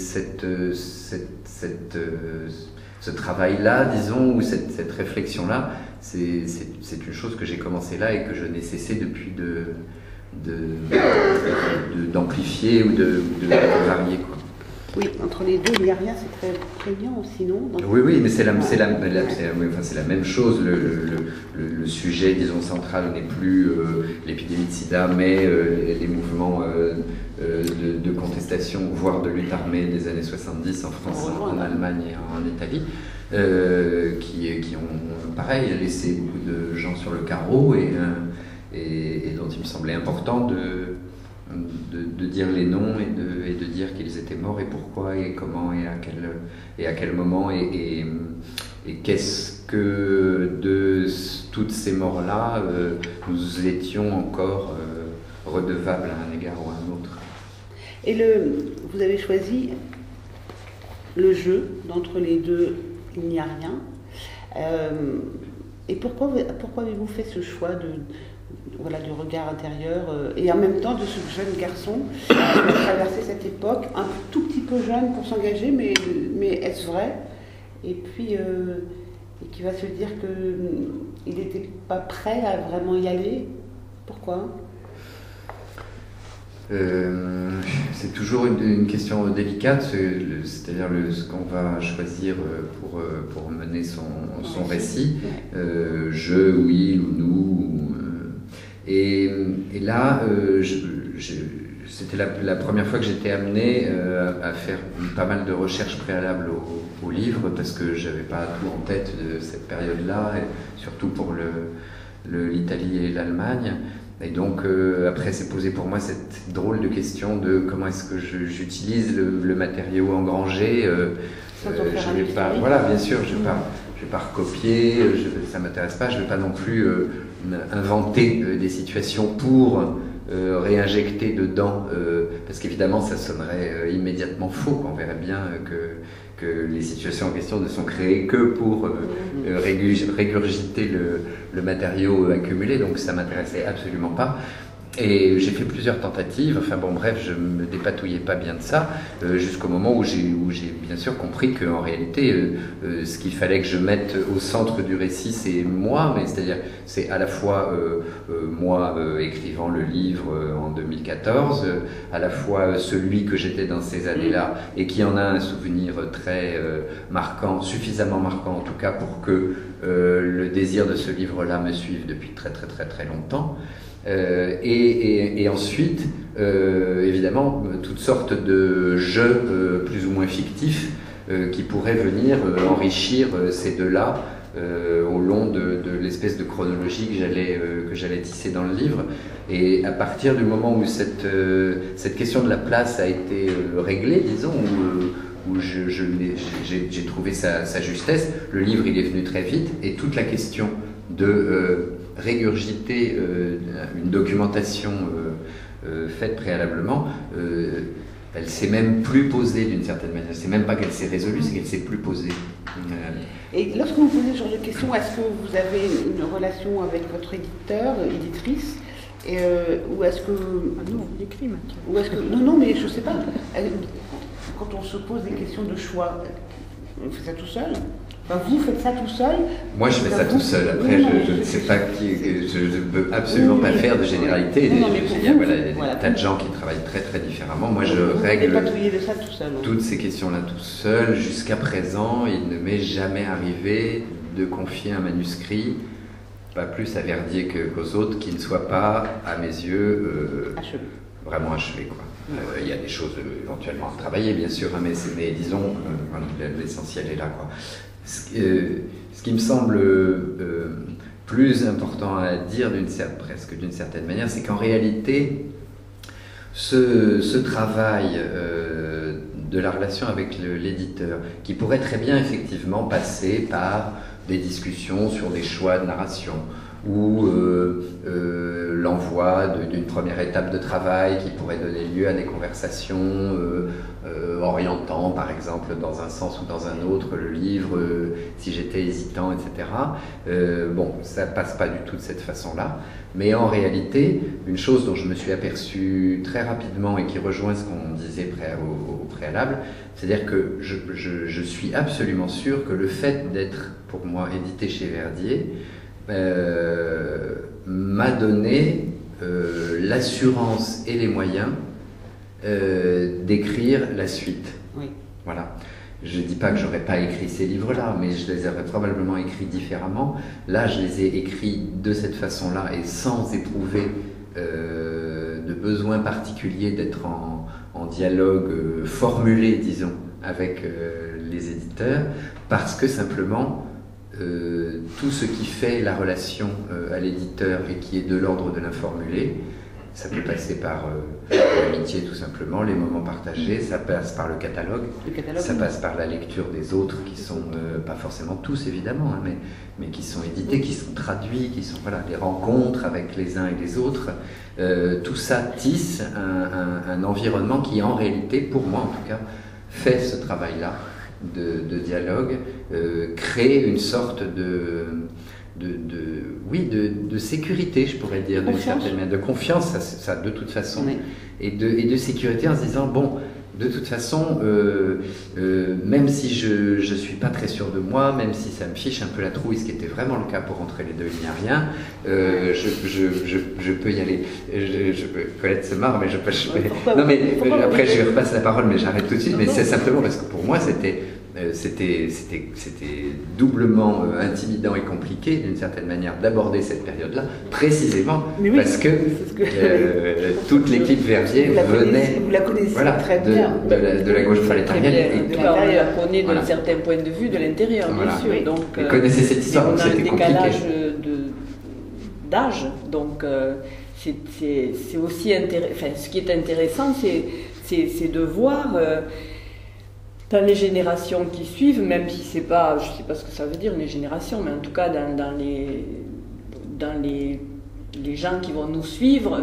ce travail-là, disons, ou cette réflexion-là, c'est une chose que j'ai commencé là et que je n'ai cessé depuis d'amplifier ou de varier, quoi. Oui, entre les deux, il n'y a rien, c'est très prégnant aussi, non? Oui, mais c'est la même chose. Le sujet, disons, central n'est plus l'épidémie de sida, mais les mouvements de contestation, voire de lutte armée des années 70 en France, en Allemagne et en Italie, qui ont, pareil, laissé beaucoup de gens sur le carreau et dont il me semblait important de dire les noms et de dire qu'ils étaient morts et pourquoi et comment et à quel moment et qu'est-ce que de toutes ces morts-là nous étions encore redevables à un égard ou à un autre. Et vous avez choisi le jeu d'entre les deux, il n'y a rien. Et pourquoi avez-vous fait ce choix du regard intérieur et en même temps de ce jeune garçon qui a traversé cette époque, un tout petit peu jeune pour s'engager, mais est-ce vrai? Et puis et qui va se dire qu'il n'était pas prêt à vraiment y aller. Pourquoi? C'est toujours une question délicate, c'est-à-dire ce qu'on va choisir pour mener son récit. Je, oui ou nous. Et là, c'était la première fois que j'étais amené à faire pas mal de recherches préalables au livre, parce que je n'avais pas tout en tête de cette période-là, et surtout pour l'Italie et l'Allemagne. Et donc après s'est posée pour moi cette drôle de question de comment est-ce que j'utilise le matériau engrangé. Je vais pas, voilà, bien sûr, je vais pas recopier, ça m'intéresse pas. Je vais pas non plus inventer des situations pour réinjecter dedans, parce qu'évidemment ça sonnerait immédiatement faux. On verrait bien que les situations en question ne sont créées que pour régurgiter le matériau accumulé, donc ça m'intéressait absolument pas. Et j'ai fait plusieurs tentatives, enfin bon bref, je me dépatouillais pas bien de ça, jusqu'au moment où j'ai bien sûr compris qu'en réalité, ce qu'il fallait que je mette au centre du récit, c'est moi, mais c'est-à-dire c'est à la fois moi écrivant le livre en 2014, à la fois celui que j'étais dans ces années-là et qui en a un souvenir très marquant, suffisamment marquant en tout cas pour que le désir de ce livre-là me suive depuis très très très très longtemps. Et ensuite, évidemment, toutes sortes de jeux plus ou moins fictifs qui pourraient venir enrichir ces deux-là au long de l'espèce de chronologie que j'allais tisser dans le livre. Et à partir du moment où cette question de la place a été réglée, disons, où j'ai trouvé sa justesse, le livre il est venu très vite, et toute la question de régurgiter une documentation faite préalablement, elle s'est même plus posée d'une certaine manière. C'est même pas qu'elle s'est résolue, c'est qu'elle s'est plus posée. Et lorsque vous posez ce genre de questions, est-ce que vous avez une relation avec votre éditeur, éditrice, ou est-ce que... Ah non, on écrit maintenant. Ou est-ce que... Non, mais je sais pas. Quand on se pose des questions de choix, on fait ça tout seul? Enfin, vous faites ça tout seul? Moi, je fais ça tout seul. Après, je ne sais pas je ne peux absolument pas faire de généralité. Il y a des tas de gens qui travaillent très très différemment. Moi, je règle de ça tout seul, toutes ces questions-là tout seul. Jusqu'à présent, il ne m'est jamais arrivé de confier un manuscrit, pas plus à Verdier qu'aux autres, qui ne soit pas, à mes yeux, vraiment achevé, quoi. Il y a des choses éventuellement à travailler, bien sûr, mais disons, l'essentiel est là, quoi. Ce qui me semble plus important à dire presque d'une certaine manière, c'est qu'en réalité, ce travail de la relation avec l'éditeur, qui pourrait très bien effectivement passer par des discussions sur des choix de narration, ou l'envoi d'une première étape de travail qui pourrait donner lieu à des conversations orientant, par exemple, dans un sens ou dans un autre, le livre, si j'étais hésitant, etc. Bon, ça passe pas du tout de cette façon-là, mais en réalité, une chose dont je me suis aperçu très rapidement et qui rejoint ce qu'on disait au préalable, c'est-à-dire que je suis absolument sûr que le fait d'être, pour moi, édité chez Verdier, m'a donné l'assurance et les moyens d'écrire la suite. Oui. Voilà. Je ne dis pas que j'aurais pas écrit ces livres-là, mais je les aurais probablement écrits différemment. Là, je les ai écrits de cette façon-là et sans éprouver de besoin particulier d'être en dialogue formulé, disons, avec les éditeurs, parce que simplement, tout ce qui fait la relation à l'éditeur et qui est de l'ordre de l'informulé, ça peut passer par l'amitié tout simplement, les moments partagés, ça passe par le catalogue, ça passe par la lecture des autres qui sont, pas forcément tous évidemment, hein, mais qui sont édités, qui sont traduits, qui sont voilà, les rencontres avec les uns et les autres. Tout ça tisse un environnement qui en réalité, pour moi en tout cas, fait ce travail-là de dialogue, crée une sorte de sécurité, je pourrais dire, d'une certaine manière, de confiance, ça de toute façon, oui. et de sécurité en se disant, bon, de toute façon, même si je ne suis pas très sûr de moi, même si ça me fiche un peu la trouille, ce qui était vraiment le cas pour Entre les deux, il n'y a rien, je peux y aller. Colette se marre, mais non, mais après je repasse la parole, mais j'arrête tout de suite, mais c'est simplement parce que pour moi, c'était doublement intimidant et compliqué d'une certaine manière d'aborder cette période-là, précisément parce que toute l'équipe Verdier venait, vous la connaissez voilà, très bien de la gauche prolétarienne. Et on la connaît d'un certain point de vue de l'intérieur, voilà. Bien sûr. Oui. Donc, vous connaissez cette histoire, on a un c'était décalage d'âge, donc c'est aussi intéressant. Enfin, ce qui est intéressant, c'est de voir. Dans les générations qui suivent, même si c'est pas, je ne sais pas ce que ça veut dire les générations, mais en tout cas dans les gens qui vont nous suivre,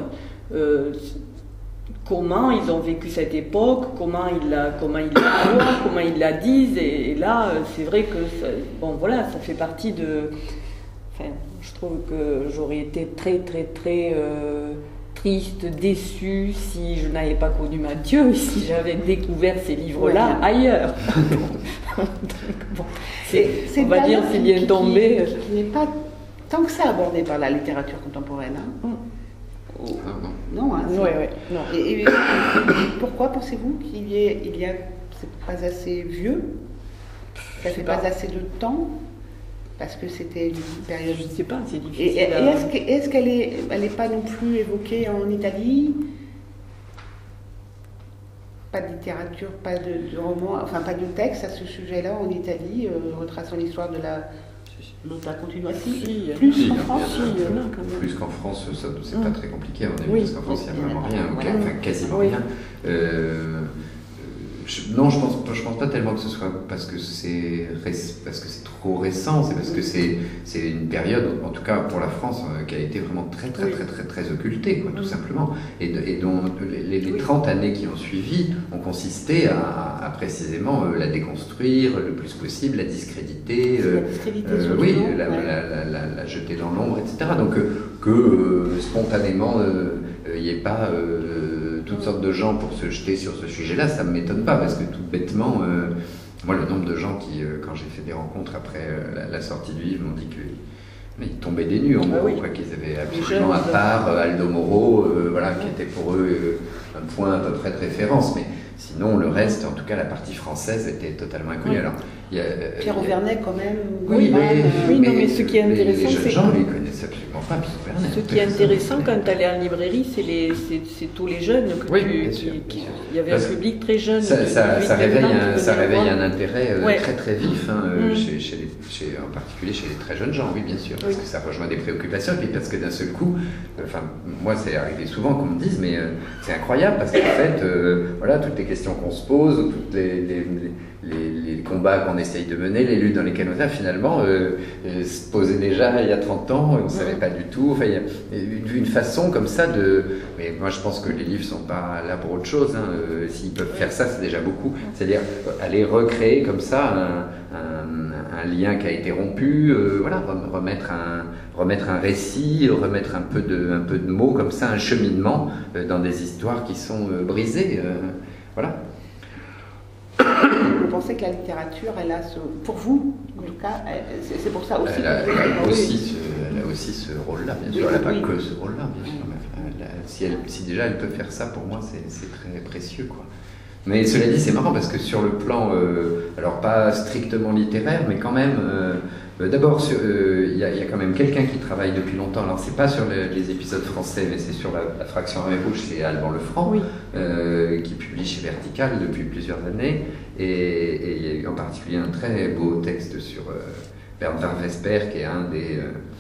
comment ils ont vécu cette époque, comment ils la voient, comment ils la disent, et là c'est vrai que bon voilà, ça fait partie de. Enfin, je trouve que j'aurais été très triste, déçue si je n'avais pas connu Mathieu, si j'avais découvert ces livres-là ailleurs. Donc, bon, on va dire c'est bien tombé. Qui n'est pas tant que ça abordé par la littérature contemporaine. Hein. Non, hein, non. Et pourquoi pensez-vous qu'il y a c'est pas assez vieux, ça fait pas assez de temps? Parce que c'était une période. Je ne sais pas, c'est difficile. Et est-ce qu'elle n'est pas non plus évoquée en Italie? Pas de littérature, pas de roman, enfin pas de texte à ce sujet-là en Italie, retraçant l'histoire de la continuation. Plus qu'en France. Plus qu'en France, c'est pas très compliqué à mon avis, parce qu'en France il n'y a vraiment rien, enfin quasiment rien. Non, je pense pas tellement que ce soit parce que c'est trop récent, c'est parce que c'est une période, en tout cas pour la France, qui a été vraiment très occultée, quoi, tout simplement, et dont les 30 années qui ont suivi ont consisté à précisément la déconstruire le plus possible, la discréditer, la jeter dans l'ombre, etc. Donc que spontanément il n'y ait pas toutes sortes de gens pour se jeter sur ce sujet-là, ça ne m'étonne pas, parce que tout bêtement, moi le nombre de gens qui, quand j'ai fait des rencontres après la sortie du livre, m'ont dit qu'ils tombaient des nues, en gros, qu'ils avaient absolument à part Aldo Moro, qui était pour eux un point à peu près de référence, mais sinon le reste, en tout cas la partie française, était totalement inconnue. Alors, Pierre Auvernais quand même. Mais ce qui est intéressant, les jeunes gens ne connaissent absolument pas Pierre Auvernais. Ce qui est intéressant quand tu allais en librairie, c'est tous les jeunes il y avait un public très jeune. Ça réveille un intérêt très vif, en particulier chez les très jeunes gens, oui bien sûr, parce que ça rejoint des préoccupations, et puis parce que d'un seul coup, moi c'est arrivé souvent qu'on me dise, mais c'est incroyable, parce qu'en fait, toutes les les questions qu'on se pose, ou toutes les combats qu'on essaye de mener, les luttes dans lesquelles on est, finalement, se posaient déjà il y a 30 ans, et on ne savait pas du tout. Enfin, il y a une façon comme ça de... Mais moi, je pense que les livres ne sont pas là pour autre chose. Hein. S'ils peuvent faire ça, c'est déjà beaucoup. C'est-à-dire aller recréer comme ça un lien qui a été rompu, voilà, remettre un récit, remettre un peu de mots comme ça, un cheminement dans des histoires qui sont brisées. Voilà. Vous pensez que la littérature, elle a pour vous, en tout cas, c'est pour ça aussi. Elle a aussi ce rôle-là, bien sûr. Elle n'a pas que ce rôle-là, bien sûr. Si déjà elle peut faire ça, pour moi, c'est très précieux, quoi. Mais cela dit, c'est marrant parce que sur le plan, alors pas strictement littéraire, mais quand même, d'abord, il y a quand même quelqu'un qui travaille depuis longtemps. Alors, c'est pas sur les épisodes français, mais c'est sur la fraction Armée Rouge, c'est Alban Lefranc, qui publie chez Vertical depuis plusieurs années. Et il y a en particulier un très beau texte sur Bernard Vesper, qui est un des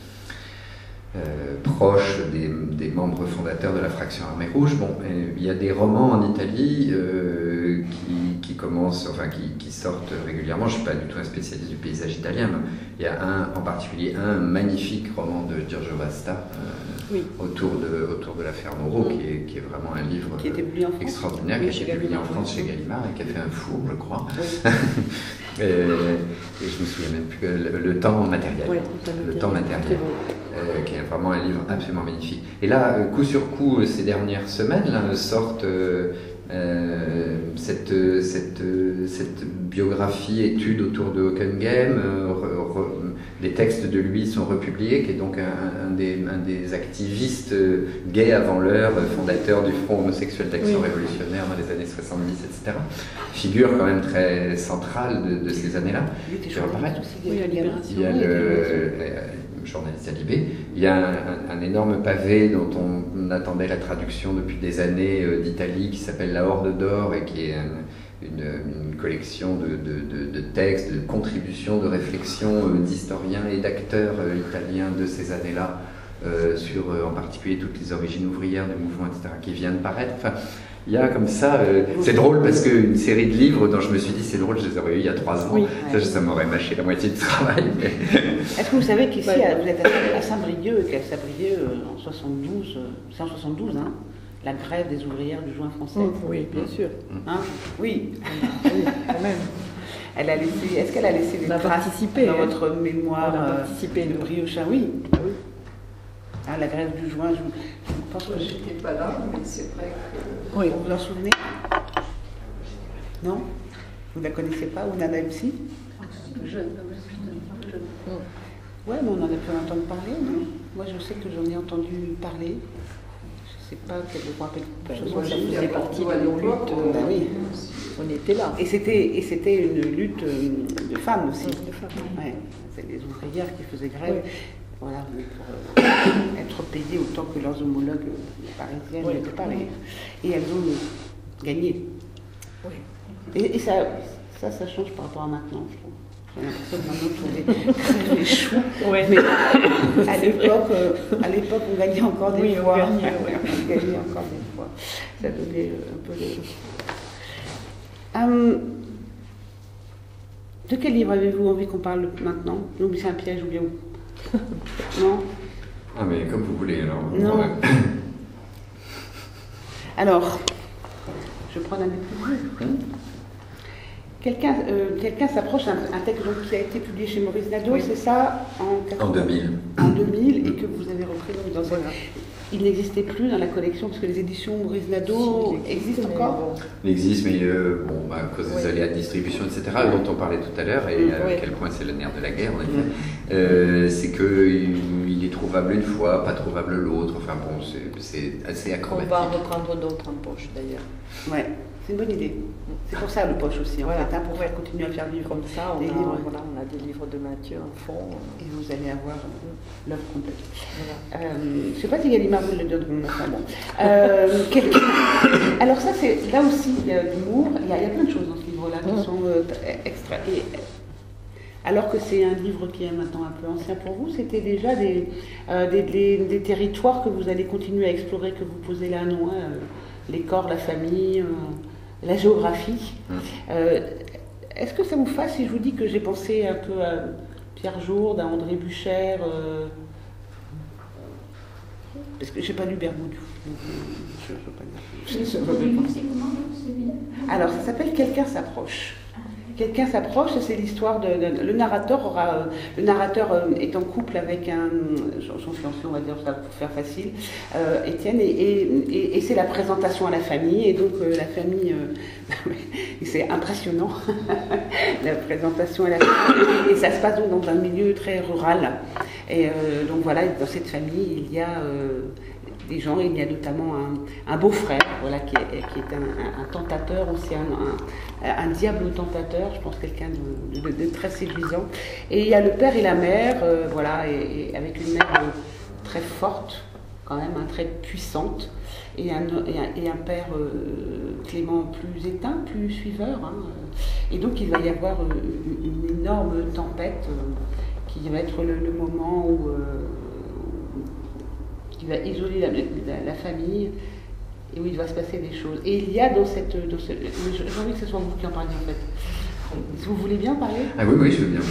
proches des membres fondateurs de la fraction Armée Rouge. Bon, il y a des romans en Italie qui commencent, enfin qui sortent régulièrement. Je ne suis pas du tout un spécialiste du paysage italien, mais il y a en particulier un magnifique roman de Giorgio Vasta autour de l'affaire Moreau, qui est vraiment un livre extraordinaire, qui a été publié en France chez Gallimard et qui a fait un four, je crois. Et je me souviens même plus, le temps matériel. Le temps matériel. Qui est vraiment un livre absolument magnifique. Et là, coup sur coup, ces dernières semaines, là, sortent cette biographie, étude autour de Hockenheim. Les textes de lui sont republiés, qui est donc un des activistes gays avant l'heure, fondateur du Front homosexuel d'action révolutionnaire dans les années 70, etc. Figure quand même très centrale de ces années-là. Il y a le journaliste à Libé. Il y a un énorme pavé dont on attendait la traduction depuis des années d'Italie, qui s'appelle La Horde d'Or, et qui est une collection de textes, de contributions, de réflexions d'historiens et d'acteurs italiens de ces années-là, sur en particulier toutes les origines ouvrières du mouvement, etc., qui viennent de paraître. Enfin, il y a comme ça, c'est drôle parce qu'une série de livres dont je me suis dit c'est drôle, je les aurais eu il y a 3 ans, ça m'aurait mâché la moitié du travail. Mais... Est-ce que vous savez qu'ici, vous êtes à Saint-Brieuc, et qu'à Saint-Brieuc, en 72, c'est en 72, hein, la grève des ouvrières du joint français. Oui, bien sûr. Hein, oui. Quand même. Est-ce qu'elle a laissé des traces dans votre mémoire de Briochin? Oui. Ah, la grève du juin, je pense que je n'étais pas là, mais c'est vrai que... Oui, vous vous en souvenez? Non? Vous ne la connaissez pas, ou Nana Epsi? Jeune. Ouais, mais on en a pu entendre parler, non? Moi, je sais que j'en ai entendu parler. Je ne sais pas quelle chose. Moi, ça faisait partie de nos luttes. Oui. On était là. Et c'était une lutte de femmes aussi. De femmes. Ouais. C'est les ouvrières qui faisaient grève. Oui. Voilà, pour être payées autant que leurs homologues parisiennes n'étaient pas. Et elles ont gagné. Oui. Et ça change par rapport à maintenant, je trouve. J'ai l'impression que maintenant, on fait les choux. Ouais. Mais à l'époque, on gagnait encore des fois. On gagnait encore des fois. Ça donnait un peu de... de quel livre avez-vous envie qu'on parle maintenant? Non, mais c'est un piège ou bien où? Non. Ah, mais comme vous voulez, alors. Non. Alors, je prends un des plus vieux. Quelqu'un s'approche d'un texte qui a été publié chez Maurice Nadeau, c'est ça, en 2000. En 2000, et que vous avez repris dans cette... Il n'existait plus dans la collection, parce que les éditions Maurice Nadeau existent encore. Il existe, mais à cause des aléas de distribution, etc., dont on parlait tout à l'heure, et à quel point c'est le nerf de la guerre, en effet, c'est qu'il est trouvable une fois, pas trouvable l'autre. Enfin bon, c'est assez acrobatique. On va reprendre d'autres en poche, d'ailleurs. Ouais. C'est une bonne idée. C'est pour ça le poche aussi, en fait, pour continuer à faire vivre comme ça. On a des livres de Mathieu en fond. Et vous allez avoir l'œuvre complète. Voilà. Je ne sais pas si Gallimard vous le donneront, enfin bon. Alors ça, c'est là aussi, il y a l'humour. Il y a plein de choses dans ce livre-là qui sont extra. Alors que c'est un livre qui est maintenant un peu ancien pour vous, c'était déjà des territoires que vous allez continuer à explorer, que vous posez là, non? Les corps, la famille... la géographie. Est-ce que ça vous fasse si je vous dis que j'ai pensé un peu à Pierre Jourde, à André Bucher, parce que j'ai pas lu Bergoudiou. Alors ça s'appelle Quelqu'un s'approche. Quelqu'un s'approche, c'est l'histoire de le narrateur est en couple avec son fiancé, on va dire ça pour faire facile, Étienne, et c'est la présentation à la famille, et donc la famille, c'est impressionnant, la présentation à la famille, et ça se passe donc dans un milieu très rural, et donc voilà, dans cette famille il y a des gens, il y a notamment un beau-frère, voilà, qui est un tentateur aussi, un diable tentateur, je pense quelqu'un de très séduisant. Et il y a le père et la mère, voilà, et avec une mère très forte, quand même, très puissante, et un père Clément plus éteint, plus suiveur. Et donc il va y avoir une énorme tempête qui va être le moment où qui va isoler la famille et où il va se passer des choses. Et il y a dans cette... j'ai envie que ce soit vous qui en parliez en fait. Si vous voulez bien parler? Ah oui, je veux bien.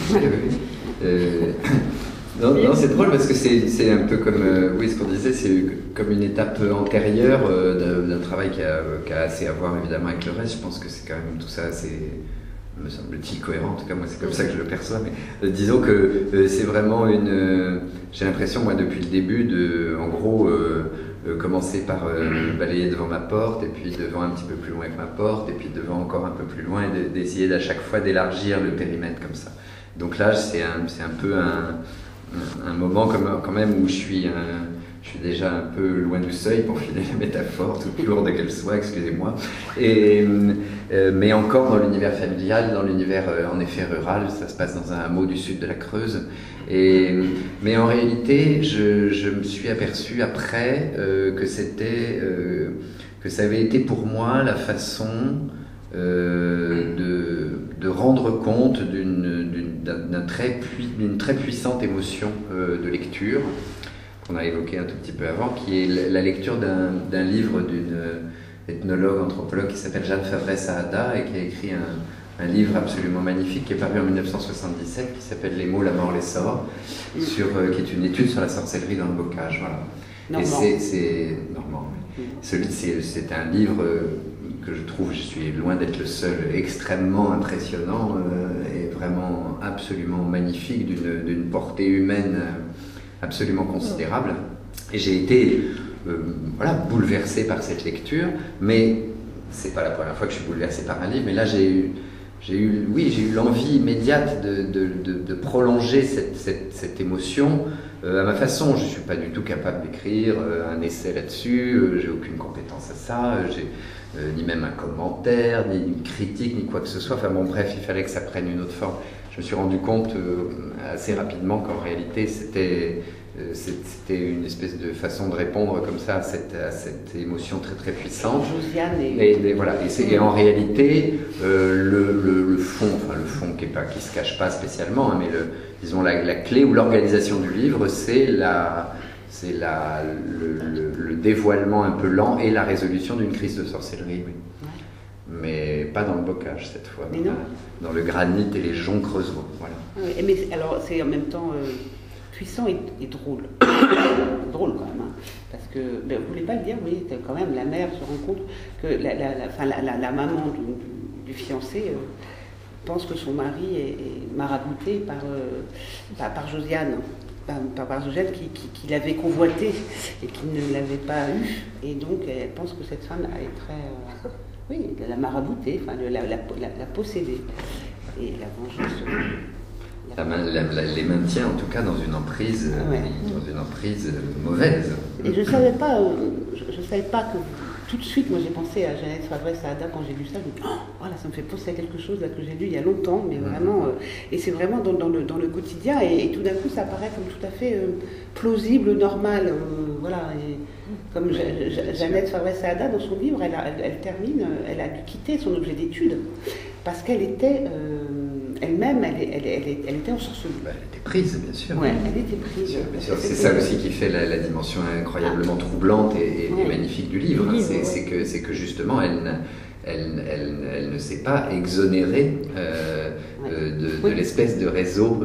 Non, c'est drôle parce que c'est un peu comme... oui, ce qu'on disait, c'est comme une étape antérieure d'un travail qui a assez à voir évidemment avec le reste. Je pense que c'est quand même tout ça assez... me semble-t-il cohérent, en tout cas moi c'est comme ça que je le perçois, mais disons que c'est vraiment j'ai l'impression moi depuis le début en gros commencer par balayer devant ma porte, et puis devant un petit peu plus loin que ma porte, et puis devant encore un peu plus loin, et d'essayer à chaque fois d'élargir le périmètre comme ça. Donc là c'est un peu un moment quand même où je suis déjà un peu loin du seuil pour filer la métaphore, toute lourde qu'elle soit, excusez-moi. Mais encore dans l'univers familial, dans l'univers en effet rural, ça se passe dans un hameau du sud de la Creuse. Mais en réalité, je me suis aperçu après que ça avait été pour moi la façon de rendre compte d'une très puissante émotion de lecture, qu'on a évoqué un tout petit peu avant, qui est la lecture d'un livre d'une ethnologue, anthropologue qui s'appelle Jeanne Favret-Saada et qui a écrit un livre absolument magnifique qui est paru en 1977 qui s'appelle Les mots, la mort, l'essor, qui est une étude sur la sorcellerie dans le bocage. Voilà. Et c'est Normand. Oui. C'est un livre que je trouve, je suis loin d'être le seul, extrêmement impressionnant et vraiment absolument magnifique, d'une portée humaine absolument considérable. Et j'ai été bouleversé par cette lecture, mais c'est pas la première fois que je suis bouleversé par un livre, mais là j'ai eu l'envie immédiate de prolonger cette émotion à ma façon. Je suis pas du tout capable d'écrire un essai là-dessus, j'ai aucune compétence à ça, ni même un commentaire, ni une critique, ni quoi que ce soit. Enfin bon, bref, il fallait que ça prenne une autre forme. Je me suis rendu compte assez rapidement qu'en réalité c'était une espèce de façon de répondre comme ça à cette émotion très très puissante. Josiane et en réalité le fond qui se cache pas spécialement, hein, mais disons la clé ou l'organisation du livre, c'est le dévoilement un peu lent et la résolution d'une crise de sorcellerie. Oui. Ouais. Mais pas dans le bocage cette fois, dans le granit et les joncs creusois. Voilà. Oui, mais alors c'est en même temps puissant et drôle. Drôle quand même, hein, parce que vous ne voulez pas le dire, oui, quand même la mère se rend compte que la maman du fiancé pense que son mari est marabouté par Josiane. Par Josiane qui l'avait convoité et qui ne l'avait pas eu, et donc elle pense que cette femme est très la maraboutée, la possédée, et la vengeance les maintient en tout cas dans une emprise mauvaise. Et je savais pas que tout de suite, moi j'ai pensé à Jeannette Favret-Saada quand j'ai lu ça. Je me dis, voilà, ça me fait penser à quelque chose là, que j'ai lu il y a longtemps, mais vraiment, et c'est vraiment dans le quotidien, et tout d'un coup ça paraît comme tout à fait plausible, normal. Voilà, et comme Jeannette Favret-Saada, dans son livre, elle termine, elle a dû quitter son objet d'étude parce qu'elle était elle-même, elle était ensorcelée. Elle était prise, bien sûr. Ouais, elle était prise. Bien sûr. C'est ça aussi qui fait la dimension incroyablement troublante et magnifique du livre. C'est que justement, elle ne s'est pas exonérée de l'espèce de réseau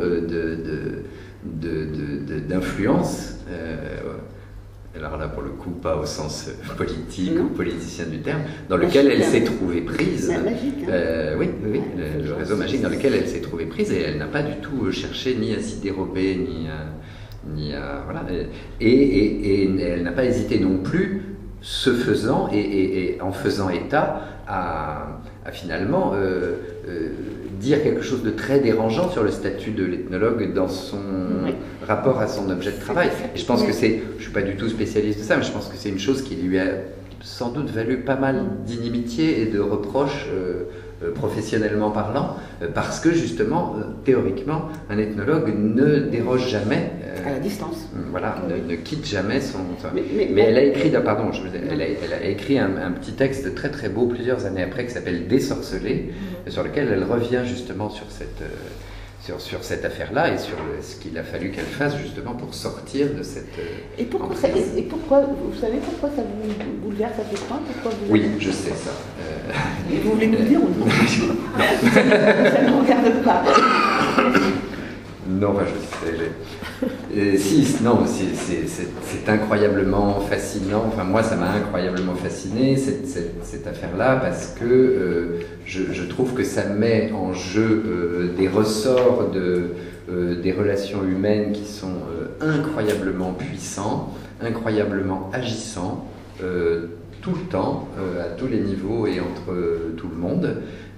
d'influence. Alors là, pour le coup, pas au sens politique ou politicien du terme, dans lequel elle s'est trouvée prise. Magique, oui, le réseau magique dans lequel elle s'est trouvée prise, et elle n'a pas du tout cherché ni à s'y dérober, ni à voilà. Et elle n'a pas hésité non plus, ce faisant et en faisant état à finalement dire quelque chose de très dérangeant sur le statut de l'ethnologue dans son rapport à son objet de travail. Et je pense que je ne suis pas du tout spécialiste de ça, mais je pense que c'est une chose qui lui a sans doute valu pas mal d'inimitiés et de reproches professionnellement parlant, parce que justement, théoriquement, un ethnologue ne déroge jamais à la distance. Voilà, ne quitte jamais son. Mais elle a écrit, pardon, elle a écrit un petit texte très très beau plusieurs années après qui s'appelle Désorcelé, sur lequel elle revient justement sur cette affaire-là et sur ce qu'il a fallu qu'elle fasse justement pour sortir de cette. Et pourquoi vous savez pourquoi ça vous bouleverse à ce point? Oui, je sais ça. Vous voulez nous dire ou non? Ça ne nous regarde pas. Non, je sais. Non, c'est incroyablement fascinant. Enfin, moi, ça m'a incroyablement fasciné, cette affaire-là, parce que je trouve que ça met en jeu des ressorts des relations humaines qui sont incroyablement puissants, incroyablement agissants, tout le temps, à tous les niveaux et entre tout le monde.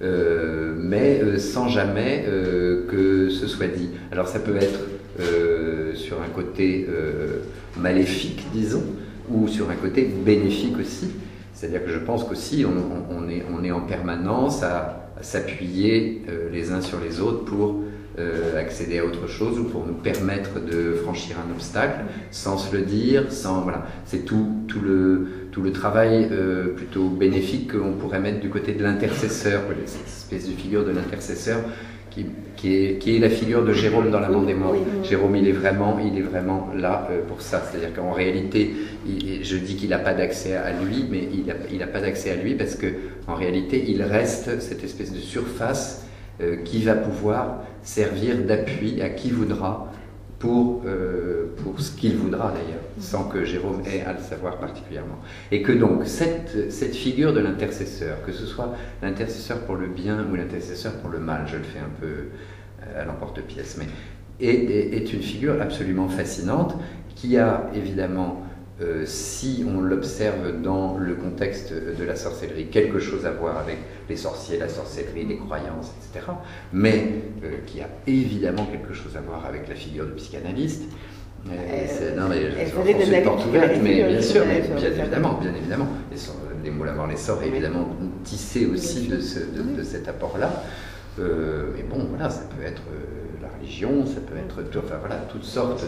Mais sans jamais que ce soit dit. Alors ça peut être sur un côté maléfique, disons, ou sur un côté bénéfique aussi. C'est-à-dire que je pense qu'aussi on est en permanence à s'appuyer les uns sur les autres pour accéder à autre chose ou pour nous permettre de franchir un obstacle sans se le dire, voilà. C'est tout le travail plutôt bénéfique qu'on pourrait mettre du côté de l'intercesseur, cette espèce de figure de l'intercesseur qui est la figure de Jérôme dans La Mort des Morts. Jérôme, il est vraiment là pour ça. C'est-à-dire qu'en réalité, je dis qu'il n'a pas d'accès à lui, mais il n'a pas d'accès à lui parce qu'en réalité, il reste cette espèce de surface qui va pouvoir servir d'appui à qui voudra pour ce qu'il voudra d'ailleurs, sans que Jérôme ait à le savoir particulièrement. Et que donc cette figure de l'intercesseur, que ce soit l'intercesseur pour le bien ou l'intercesseur pour le mal, je le fais un peu à l'emporte-pièce, mais est une figure absolument fascinante qui a évidemment, si on l'observe dans le contexte de la sorcellerie, quelque chose à voir avec les sorciers, la sorcellerie, les croyances, etc. Mais qui a évidemment quelque chose à voir avec la figure du psychanalyste. Non, mais c'est une porte ouverte, mais bien sûr, bien évidemment. Les mots la sorts est évidemment tissé aussi de cet apport-là. Mais bon, voilà, ça peut être la religion, ça peut être toutes sortes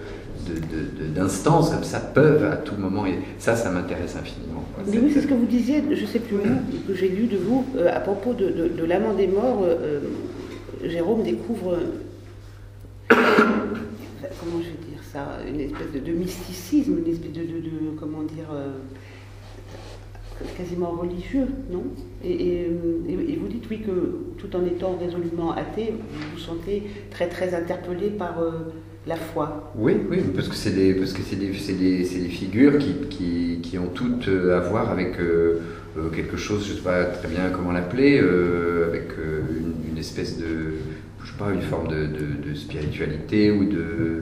d'instances comme ça peuvent à tout moment, et ça m'intéresse infiniment. Mais oui, c'est ce que vous disiez, je ne sais plus où, que j'ai lu de vous, à propos de l'amant des morts. Jérôme découvre, comment je vais dire ça, une espèce de mysticisme, une espèce de comment dire, quasiment religieux, non? Et vous dites oui que tout en étant résolument athée, vous vous sentez très très interpellé par la foi. Oui, parce que c'est des figures qui ont toutes à voir avec quelque chose, je ne sais pas très bien comment l'appeler, avec une espèce de, je sais pas, une forme de spiritualité ou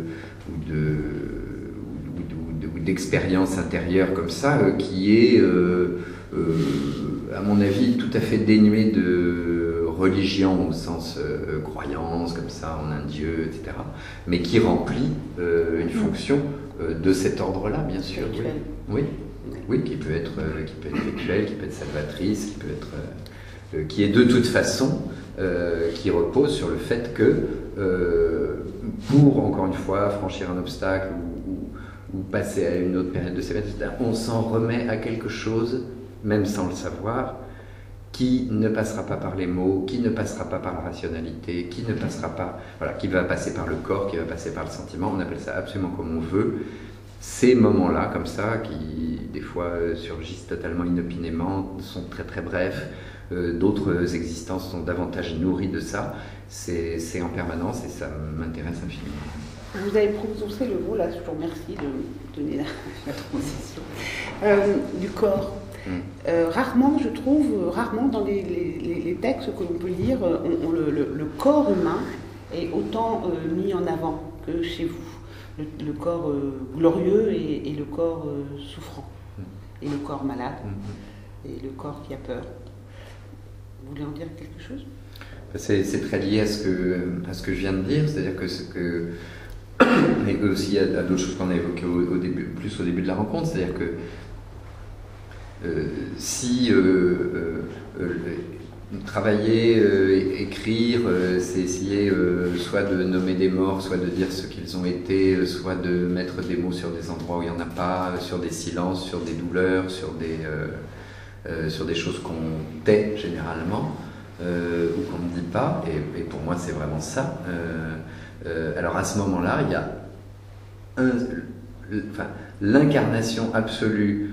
d'expérience intérieure comme ça, qui est, à mon avis, tout à fait dénuée de religion au sens croyance, comme ça, en un dieu, etc., mais qui remplit une fonction de cet ordre-là, bien sûr. Oui, qui peut être rituelle, qui peut être salvatrice, qui peut être, qui est de toute façon, qui repose sur le fait que pour, encore une fois, franchir un obstacle ou passer à une autre période de sa vie, on s'en remet à quelque chose, même sans le savoir, qui ne passera pas par les mots, qui ne passera pas par la rationalité, qui ne passera pas, voilà, qui va passer par le corps, qui va passer par le sentiment, on appelle ça absolument comme on veut. Ces moments-là, comme ça, qui des fois surgissent totalement inopinément, sont très très brefs, d'autres existences sont davantage nourries de ça, c'est en permanence et ça m'intéresse infiniment. Vous avez prononcé le mot, là, je vous remercie de donner la transition, du corps. Rarement, je trouve, rarement dans les textes que l'on peut lire, le corps humain est autant mis en avant que chez vous. Le corps glorieux et le corps souffrant, et le corps malade, et le corps qui a peur. Vous voulez en dire quelque chose? C'est très lié à ce que je viens de dire, c'est-à-dire que mais aussi à d'autres choses qu'on a évoquées au début, plus au début de la rencontre, c'est-à-dire que si travailler, écrire, c'est essayer soit de nommer des morts, soit de dire ce qu'ils ont été, soit de mettre des mots sur des endroits où il n'y en a pas, sur des silences, sur des douleurs, sur des choses qu'on tait généralement, ou qu'on ne dit pas, et pour moi c'est vraiment ça. Alors à ce moment-là, il y a l'incarnation absolue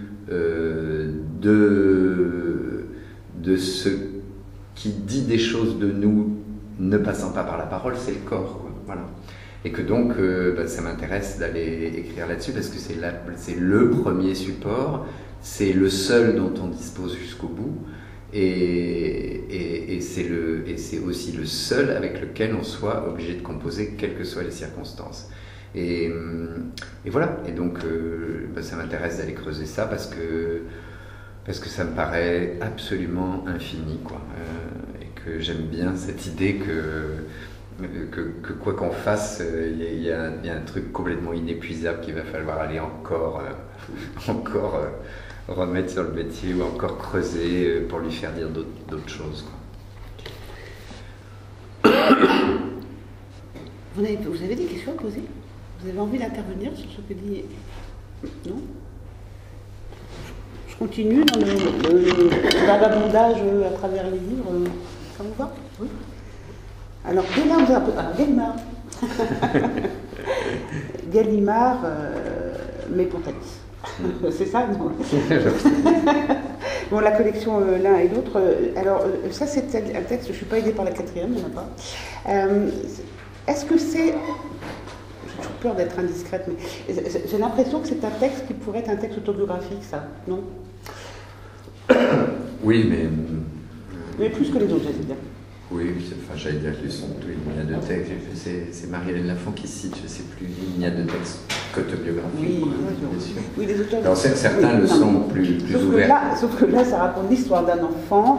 de ce qui dit des choses de nous ne passant pas par la parole, c'est le corps, quoi. Voilà. Et que donc ça m'intéresse d'aller écrire là-dessus parce que c'est le premier support, c'est le seul dont on dispose jusqu'au bout. Et c'est aussi le seul avec lequel on soit obligé de composer, quelles que soient les circonstances. Et voilà. Et donc, ça m'intéresse d'aller creuser ça parce que ça me paraît absolument infini, quoi. Et que j'aime bien cette idée que quoi qu'on fasse, il y a un truc complètement inépuisable qu'il va falloir aller encore remettre sur le métier ou encore creuser pour lui faire dire d'autres choses, quoi. Vous avez des questions à poser? Vous avez envie d'intervenir sur ce que dit... Non? Je continue dans le vagabondage à travers les livres. Ça vous va? Oui. Alors, Gallimard. Gallimard, mes Pontalis. C'est ça, non? Bon, la collection l'un et l'autre. Alors, ça, c'est un texte, je ne suis pas aidée par la quatrième, il n'y en a pas. Est-ce que c'est... J'ai toujours peur d'être indiscrète, mais j'ai l'impression que c'est un texte qui pourrait être un texte autobiographique, ça, non? Oui, mais... Mais plus que les autres, j'allais dire. Oui, j'allais dire qu'ils sont tous, il y a deux textes. C'est Marie-Hélène Lafont qui cite, je ne sais plus, il y a deux textes qu'autographiques. Oui, bien sûr. Oui, les auteurs. Alors certains le sont plus ouverts. Sauf que là, ça raconte l'histoire d'un enfant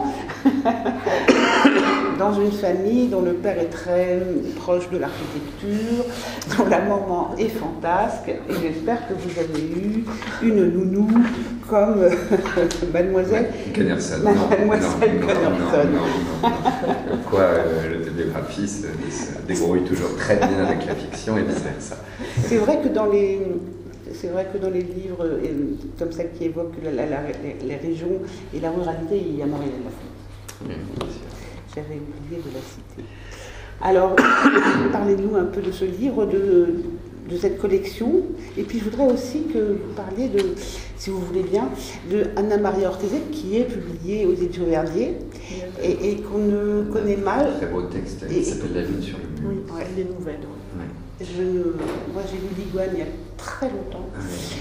dans une famille dont le père est très proche de l'architecture, dont la maman est fantasque, et j'espère que vous avez eu une nounou comme Mademoiselle Canerson. Mademoiselle Canerson. Quoi, l'autobiographie se débrouille toujours très bien avec la fiction et vice-versa. C'est vrai que dans les livres comme ça qui évoquent les régions et la ruralité, il y a Marie-Hélène Lafont. J'avais oublié de la citer. Alors, parlez-nous un peu de ce livre, de cette collection. Et puis, je voudrais aussi que vous parliez de, si vous voulez bien, de Anna Maria Ortese, qui est publiée aux éditions Verdier et qu'on ne connaît mal. Un très beau texte qui s'appelle La Lune sur le mur. Oui, ouais. Les nouvelles. Ouais. Moi, j'ai lu Digoine il y a très longtemps.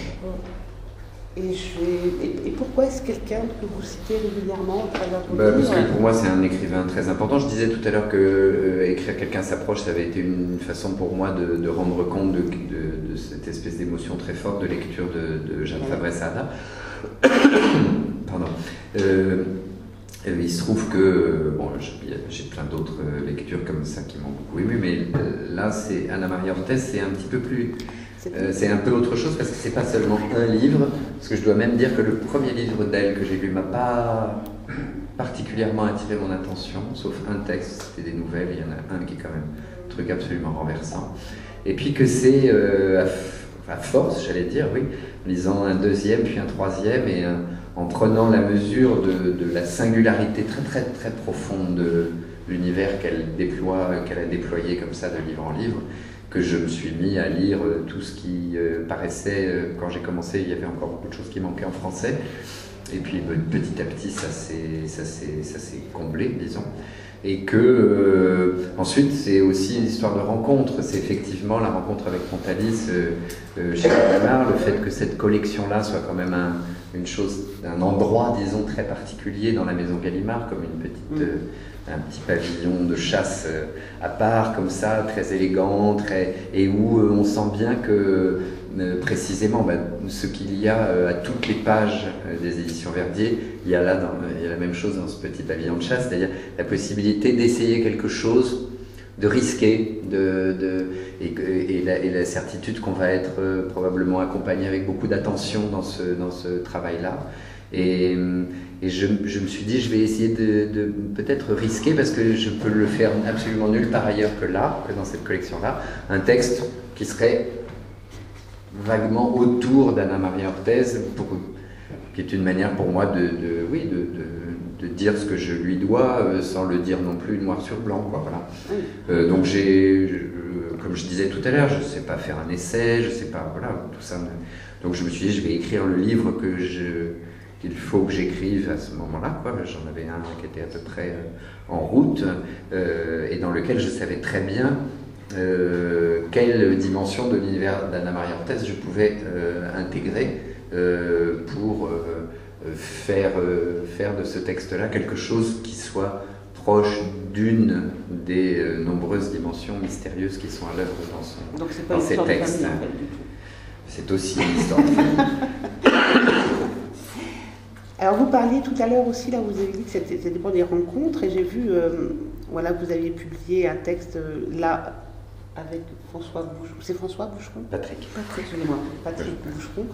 Et pourquoi est-ce quelqu'un que vous citez régulièrement à travers votre livre? Parce que pour moi, c'est un écrivain très important. Je disais tout à l'heure que écrire quelqu'un s'approche, ça avait été une façon pour moi de rendre compte de cette espèce d'émotion très forte de lecture de Jeanne Fabre-Sada. Pardon. Il se trouve que, j'ai plein d'autres lectures comme ça qui m'ont beaucoup ému, mais là, c'est Anna Maria Ortese, c'est un petit peu plus... c'est un peu autre chose parce que c'est pas seulement un livre, parce que je dois même dire que le premier livre d'elle que j'ai lu m'a pas particulièrement attiré mon attention, sauf un texte, c'était des nouvelles, il y en a un qui est quand même un truc absolument renversant. Et puis que c'est, à force, j'allais dire, oui, en lisant un deuxième, puis un troisième, et en prenant la mesure de la singularité très très très profonde de l'univers qu'elle a déployé comme ça de livre en livre, que je me suis mis à lire tout ce qui paraissait, quand j'ai commencé, il y avait encore beaucoup de choses qui manquaient en français, et puis petit à petit ça s'est comblé, disons. Et que ensuite c'est aussi une histoire de rencontre, c'est effectivement la rencontre avec Pontalis chez Gallimard, le fait que cette collection-là soit quand même un endroit, disons, très particulier dans la maison Gallimard, comme un petit pavillon de chasse à part, comme ça, très élégant, et où on sent bien que précisément ce qu'il y a à toutes les pages des éditions Verdier, il y a la même chose dans ce petit pavillon de chasse, c'est-à-dire la possibilité d'essayer quelque chose, de risquer, et la certitude qu'on va être probablement accompagné avec beaucoup d'attention dans ce travail-là. Et je me suis dit, je vais essayer de peut-être risquer, parce que je peux le faire absolument nulle part ailleurs que dans cette collection-là, un texte qui serait vaguement autour d'Anna-Maria Orthez, qui est une manière pour moi de dire ce que je lui dois, sans le dire non plus noir sur blanc, quoi, voilà. Donc comme je disais tout à l'heure, je ne sais pas faire un essai, je ne sais pas, voilà, tout ça. Donc je me suis dit, je vais écrire le livre qu'il faut que j'écrive à ce moment-là, quoi. J'en avais un qui était à peu près en route, et dans lequel je savais très bien quelle dimension de l'univers d'Anna-Maria Orthez je pouvais intégrer pour faire de ce texte-là quelque chose qui soit proche d'une des nombreuses dimensions mystérieuses qui sont à l'œuvre dans ces textes. C'est aussi une histoire de famille. Alors vous parliez tout à l'heure aussi, là vous avez dit que c'était pour des rencontres, et j'ai vu voilà, que vous aviez publié un texte là avec François Boucheron. C'est François Boucheron ? Patrick, excusez-moi, Patrick Boucheron.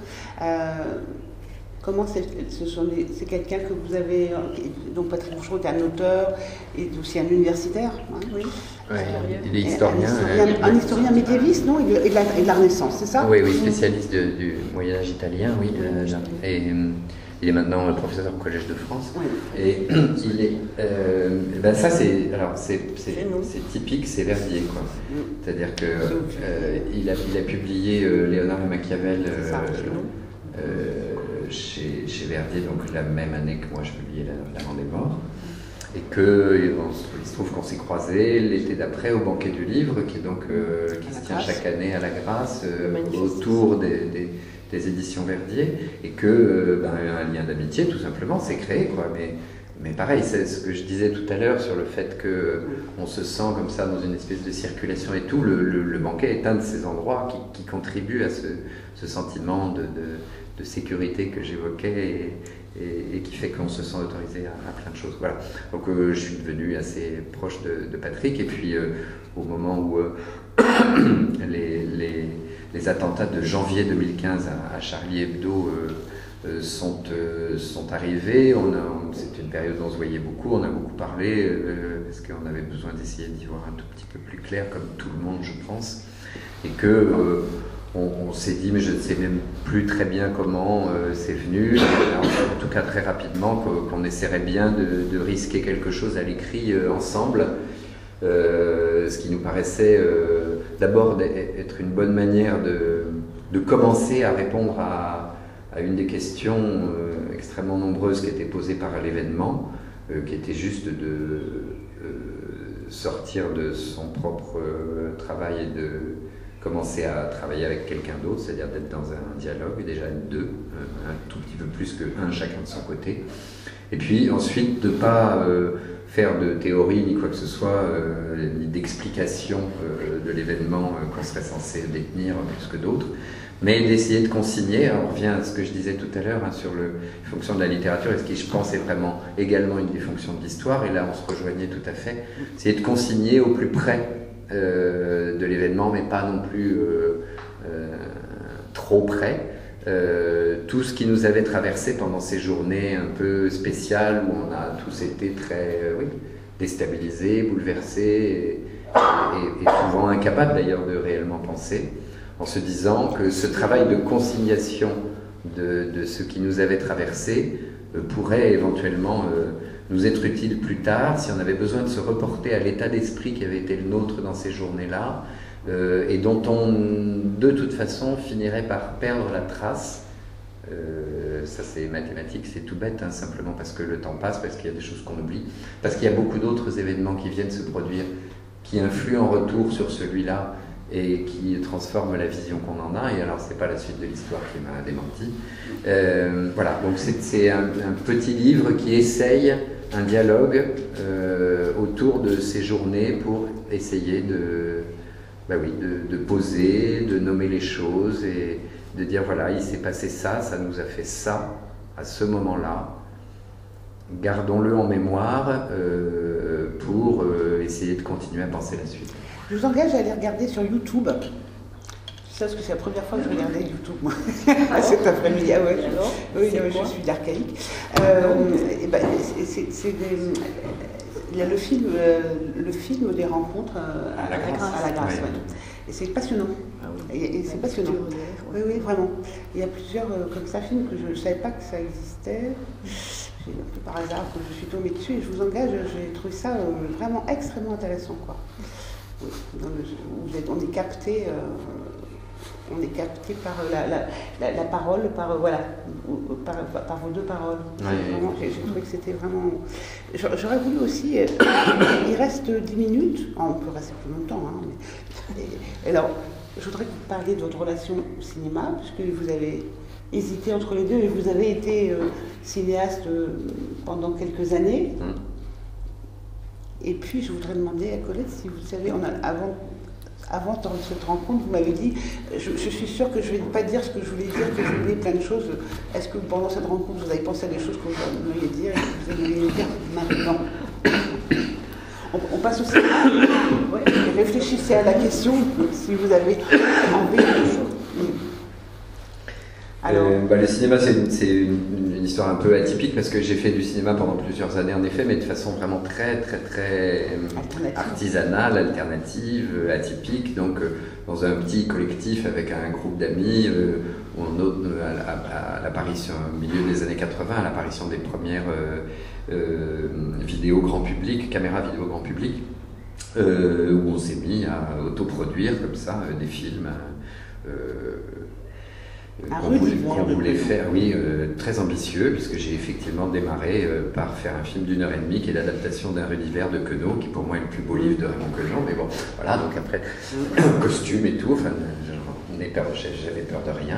Comment c'est quelqu'un que vous avez... Donc Patrick Boucheron est un auteur et aussi un universitaire, hein, oui. Ouais, il est historien. Un historien médiéviste, non, et de la Renaissance, c'est ça ? Oui, spécialiste du Moyen-Âge italien, oui. Et il est maintenant professeur au Collège de France. Oui. Et il est... ça, c'est typique, c'est Verdier, quoi. C'est-à-dire qu'il a publié Léonard et Machiavel chez Verdier, donc la même année que moi je publiais L'Amant des Morts. Et il se trouve qu'on s'est croisés l'été d'après au banquet du livre, qui se tient chaque année à la Grâce, autour des éditions Verdier, et un lien d'amitié tout simplement s'est créé, quoi. Mais pareil, c'est ce que je disais tout à l'heure sur le fait qu'on se sent comme ça dans une espèce de circulation et tout. Le banquet est un de ces endroits qui contribue à ce sentiment de sécurité que j'évoquais et qui fait qu'on se sent autorisé à plein de choses. Voilà. Donc je suis devenu assez proche de Patrick, et puis au moment où les attentats de janvier 2015 à Charlie Hebdo sont arrivés, c'est une période où on se voyait beaucoup, on a beaucoup parlé, parce qu'on avait besoin d'essayer d'y voir un tout petit peu plus clair, comme tout le monde, je pense, et on s'est dit, mais je ne sais même plus très bien comment c'est venu, en tout cas très rapidement, qu'on essaierait bien de risquer quelque chose à l'écrit ensemble, ce qui nous paraissait d'abord être une bonne manière de commencer à répondre à une des questions extrêmement nombreuses qui étaient posées par l'événement, qui était juste de sortir de son propre travail et de commencer à travailler avec quelqu'un d'autre, c'est-à-dire d'être dans un dialogue, déjà deux, un tout petit peu plus qu'un chacun de son côté. Et puis ensuite de ne pas faire de théorie ni quoi que ce soit, ni d'explication de l'événement qu'on serait censé détenir plus que d'autres, mais d'essayer de consigner. On revient à ce que je disais tout à l'heure sur les fonctions de la littérature, et ce qui je pense est vraiment également une des fonctions de l'histoire, et là on se rejoignait tout à fait, c'est de consigner au plus près de l'événement, mais pas non plus trop près, tout ce qui nous avait traversé pendant ces journées un peu spéciales où on a tous été très déstabilisés, bouleversés et souvent incapables d'ailleurs de réellement penser, en se disant que ce travail de consignation de ce qui nous avait traversé pourrait éventuellement nous être utile plus tard si on avait besoin de se reporter à l'état d'esprit qui avait été le nôtre dans ces journées-là et dont on, de toute façon, finirait par perdre la trace. Ça c'est mathématique, c'est tout bête, hein, simplement parce que le temps passe, parce qu'il y a des choses qu'on oublie, parce qu'il y a beaucoup d'autres événements qui viennent se produire, qui influent en retour sur celui-là et qui transforment la vision qu'on en a, et alors c'est pas la suite de l'histoire qui m'a démenti. Voilà, donc c'est un petit livre qui essaye un dialogue autour de ces journées pour essayer de poser, de nommer les choses et de dire voilà, il s'est passé ça, ça nous a fait ça à ce moment-là. Gardons-le en mémoire pour essayer de continuer à penser la suite. Je vous engage à aller regarder sur YouTube. Je sais parce que c'est la première fois que je regardais YouTube, moi, cet après-midi. Ah ouais, oui, je suis d'archaïque. Il y a le film des rencontres à la Grâce. Ouais. Et c'est passionnant. Ah oui. Et c'est passionnant. Oui, oui, vraiment. Il y a plusieurs comme ça films que je ne savais pas que ça existait. J'ai un peu par hasard que je suis tombée dessus et je vous engage, j'ai trouvé ça vraiment extrêmement intéressant, quoi. Oui, on est capté. On est capté par la parole, par vos deux paroles. Oui. J'ai trouvé que c'était vraiment... J'aurais voulu aussi... il reste 10 minutes. On peut rester plus longtemps. Hein, alors, je voudrais que vous parliez de votre relation au cinéma, puisque vous avez hésité entre les deux et vous avez été cinéaste pendant quelques années. Et puis, je voudrais demander à Colette si vous savez, avant dans cette rencontre, vous m'avez dit, je suis sûre que je ne vais pas dire ce que je voulais dire, que j'ai oublié plein de choses. Est-ce que pendant cette rencontre, vous avez pensé à des choses que vous aimeriez dire et que vous aimeriez dire maintenant? On passe au cinéma. Ouais, réfléchissez à la question si vous avez envie de choses. Alors, le cinéma, c'est une histoire un peu atypique parce que j'ai fait du cinéma pendant plusieurs années en effet, mais de façon vraiment très artisanale, alternative, atypique. Donc dans un petit collectif avec un groupe d'amis, on note à l'apparition, au milieu des années 80, à l'apparition des premières vidéos grand public, caméras vidéo grand public, où on s'est mis à autoproduire comme ça des films. Qu'on voulait faire, oui, très ambitieux, puisque j'ai effectivement démarré par faire un film d'1h30 qui est l'adaptation d'un Univers de Queneau, qui pour moi est le plus beau livre de Raymond Queneau, mais bon, voilà, donc après, costume et tout, enfin, j'avais peur de rien,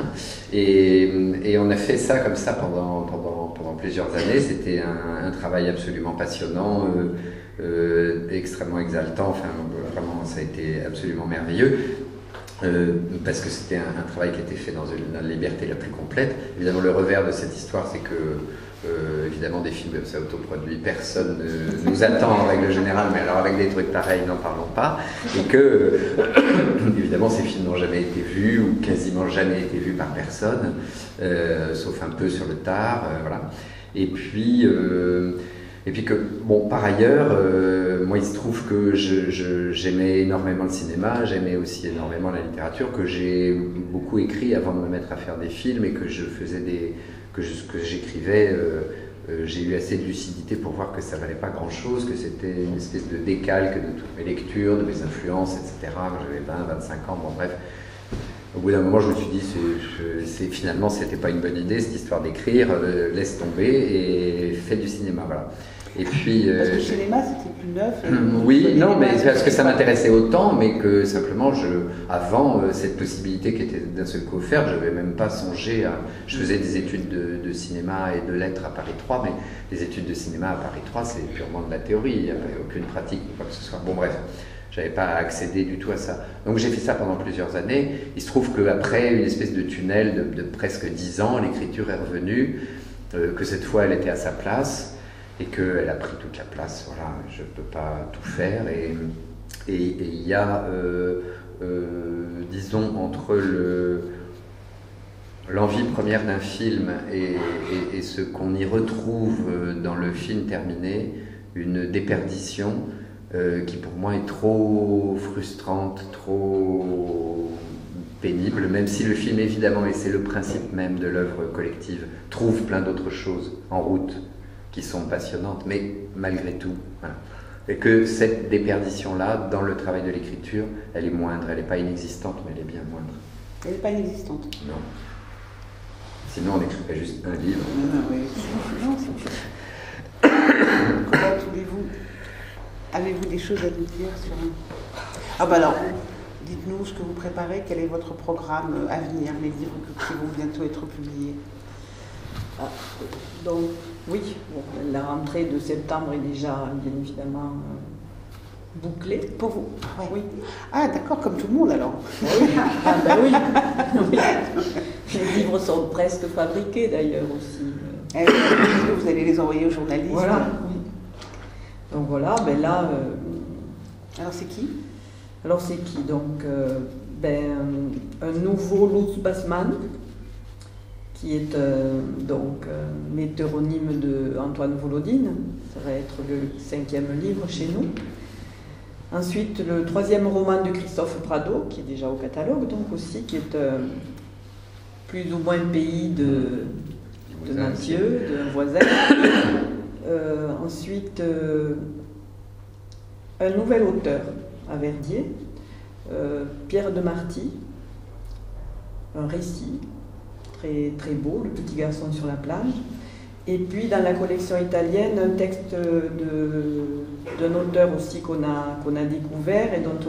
et on a fait ça comme ça pendant plusieurs années. C'était un travail absolument passionnant, extrêmement exaltant, enfin, vraiment, ça a été absolument merveilleux. Parce que c'était un travail qui était fait dans la liberté la plus complète. Évidemment, le revers de cette histoire, c'est que, évidemment, des films comme ça autoproduits, personne ne nous attend en règle générale, mais alors avec des trucs pareils, n'en parlons pas. Et que, évidemment, ces films n'ont jamais été vus, ou quasiment jamais été vus par personne, sauf un peu sur le tard, voilà. Et puis que, bon, par ailleurs, moi, il se trouve que j'aimais énormément le cinéma, j'aimais aussi énormément la littérature, que j'ai beaucoup écrit avant de me mettre à faire des films et que je faisais que j'écrivais, j'ai eu assez de lucidité pour voir que ça valait pas grand-chose, que c'était une espèce de décalque de toutes mes lectures, de mes influences, etc. J'avais 20, 25 ans, bon bref. Au bout d'un moment, je me suis dit, finalement, c'était pas une bonne idée, cette histoire d'écrire, laisse tomber et fais du cinéma, voilà. Et puis, parce que le cinéma, c'était plus neuf. Oui, non, mais parce que ça m'intéressait autant, mais que simplement, avant cette possibilité qui était d'un seul coup offerte, je n'avais même pas songé à... Je faisais des études de cinéma et de lettres à Paris 3, mais les études de cinéma à Paris 3, c'est purement de la théorie, il n'y avait aucune pratique, quoi que ce soit. Bon, bref. J'avais pas accédé du tout à ça. Donc j'ai fait ça pendant plusieurs années. Il se trouve qu'après une espèce de tunnel de presque 10 ans, l'écriture est revenue, que cette fois elle était à sa place et qu'elle a pris toute la place. Voilà, je ne peux pas tout faire. Et il y a, disons, entre l'envie première d'un film et ce qu'on y retrouve dans le film terminé, une déperdition qui pour moi est trop frustrante, trop pénible, même si le film, évidemment, et c'est le principe même de l'œuvre collective, trouve plein d'autres choses en route qui sont passionnantes, mais malgré tout, voilà. Et que cette déperdition-là, dans le travail de l'écriture, elle est moindre, elle n'est pas inexistante, mais elle est bien moindre. Elle n'est pas inexistante. Non. Sinon, on écrirait juste un livre. Non, oui. Non, c'est... Comment voulez-vous... Avez-vous des choses à nous dire sur... Ah bah alors, dites-nous ce que vous préparez, quel est votre programme à venir, les livres qui vont bientôt être publiés. Ah, donc, oui, bon, la rentrée de septembre est déjà, bien évidemment, bouclée. Pour vous? Ouais. Oui. Ah d'accord, comme tout le monde alors. Oui. Ah ben oui. Oui. Les livres sont presque fabriqués d'ailleurs aussi. Est-ce que vous allez les envoyer aux journalistes? Voilà. Oui. Donc voilà, ben là... Alors c'est qui? Alors c'est qui? Donc, un nouveau Lutz Bassmann, qui est donc météoronyme de Antoine Volodine. Ça va être le 5e livre chez nous. Ensuite, le 3e roman de Christophe Prado, qui est déjà au catalogue, donc aussi, qui est plus ou moins pays de Mathieu, d'un voisin. Ensuite, un nouvel auteur à Verdier, Pierre de Marty, un récit très, très beau, Le petit garçon sur la plage. Et puis dans la collection italienne, un texte d'un auteur aussi qu'on a découvert et dont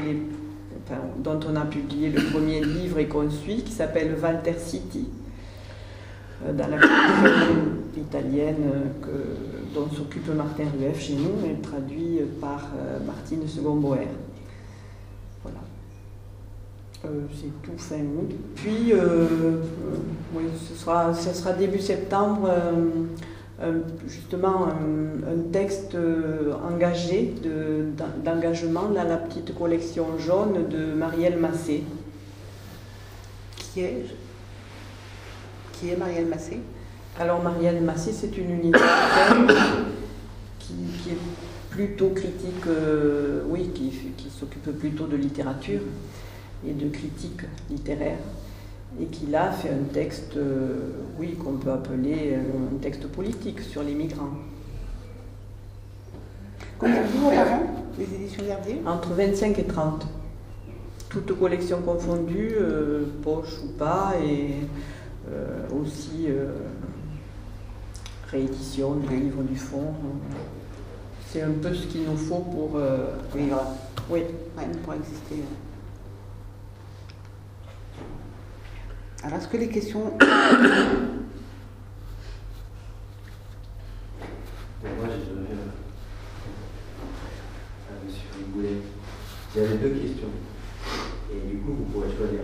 on a publié le premier livre et qu'on suit, qui s'appelle Walter City, dans la collection italienne dont s'occupe Martin Rueff chez nous, et traduit par Martine Second-Boer. Voilà. C'est tout fin août. Puis, oui, ce sera début septembre, justement un texte engagé, d'engagement, là, la petite collection jaune de Marielle Massé. Qui est Marielle Massé? Alors Marielle Massé, c'est une universitaire qui est plutôt critique, oui, qui s'occupe plutôt de littérature et de critique littéraire, et qui là fait un texte, oui, qu'on peut appeler un texte politique sur les migrants. Combien de livres par an, les éditions Verdier? Entre 25 et 30. Toutes collections confondues, poche ou pas, et aussi réédition du livre du fond. C'est un peu ce qu'il nous faut pour vivre. Oui. Ouais, pour exister. Alors, est-ce que les questions... Moi, j'ai donné à Monsieur Rigoulet. J'avais 2 questions. Et du coup, vous pourrez choisir.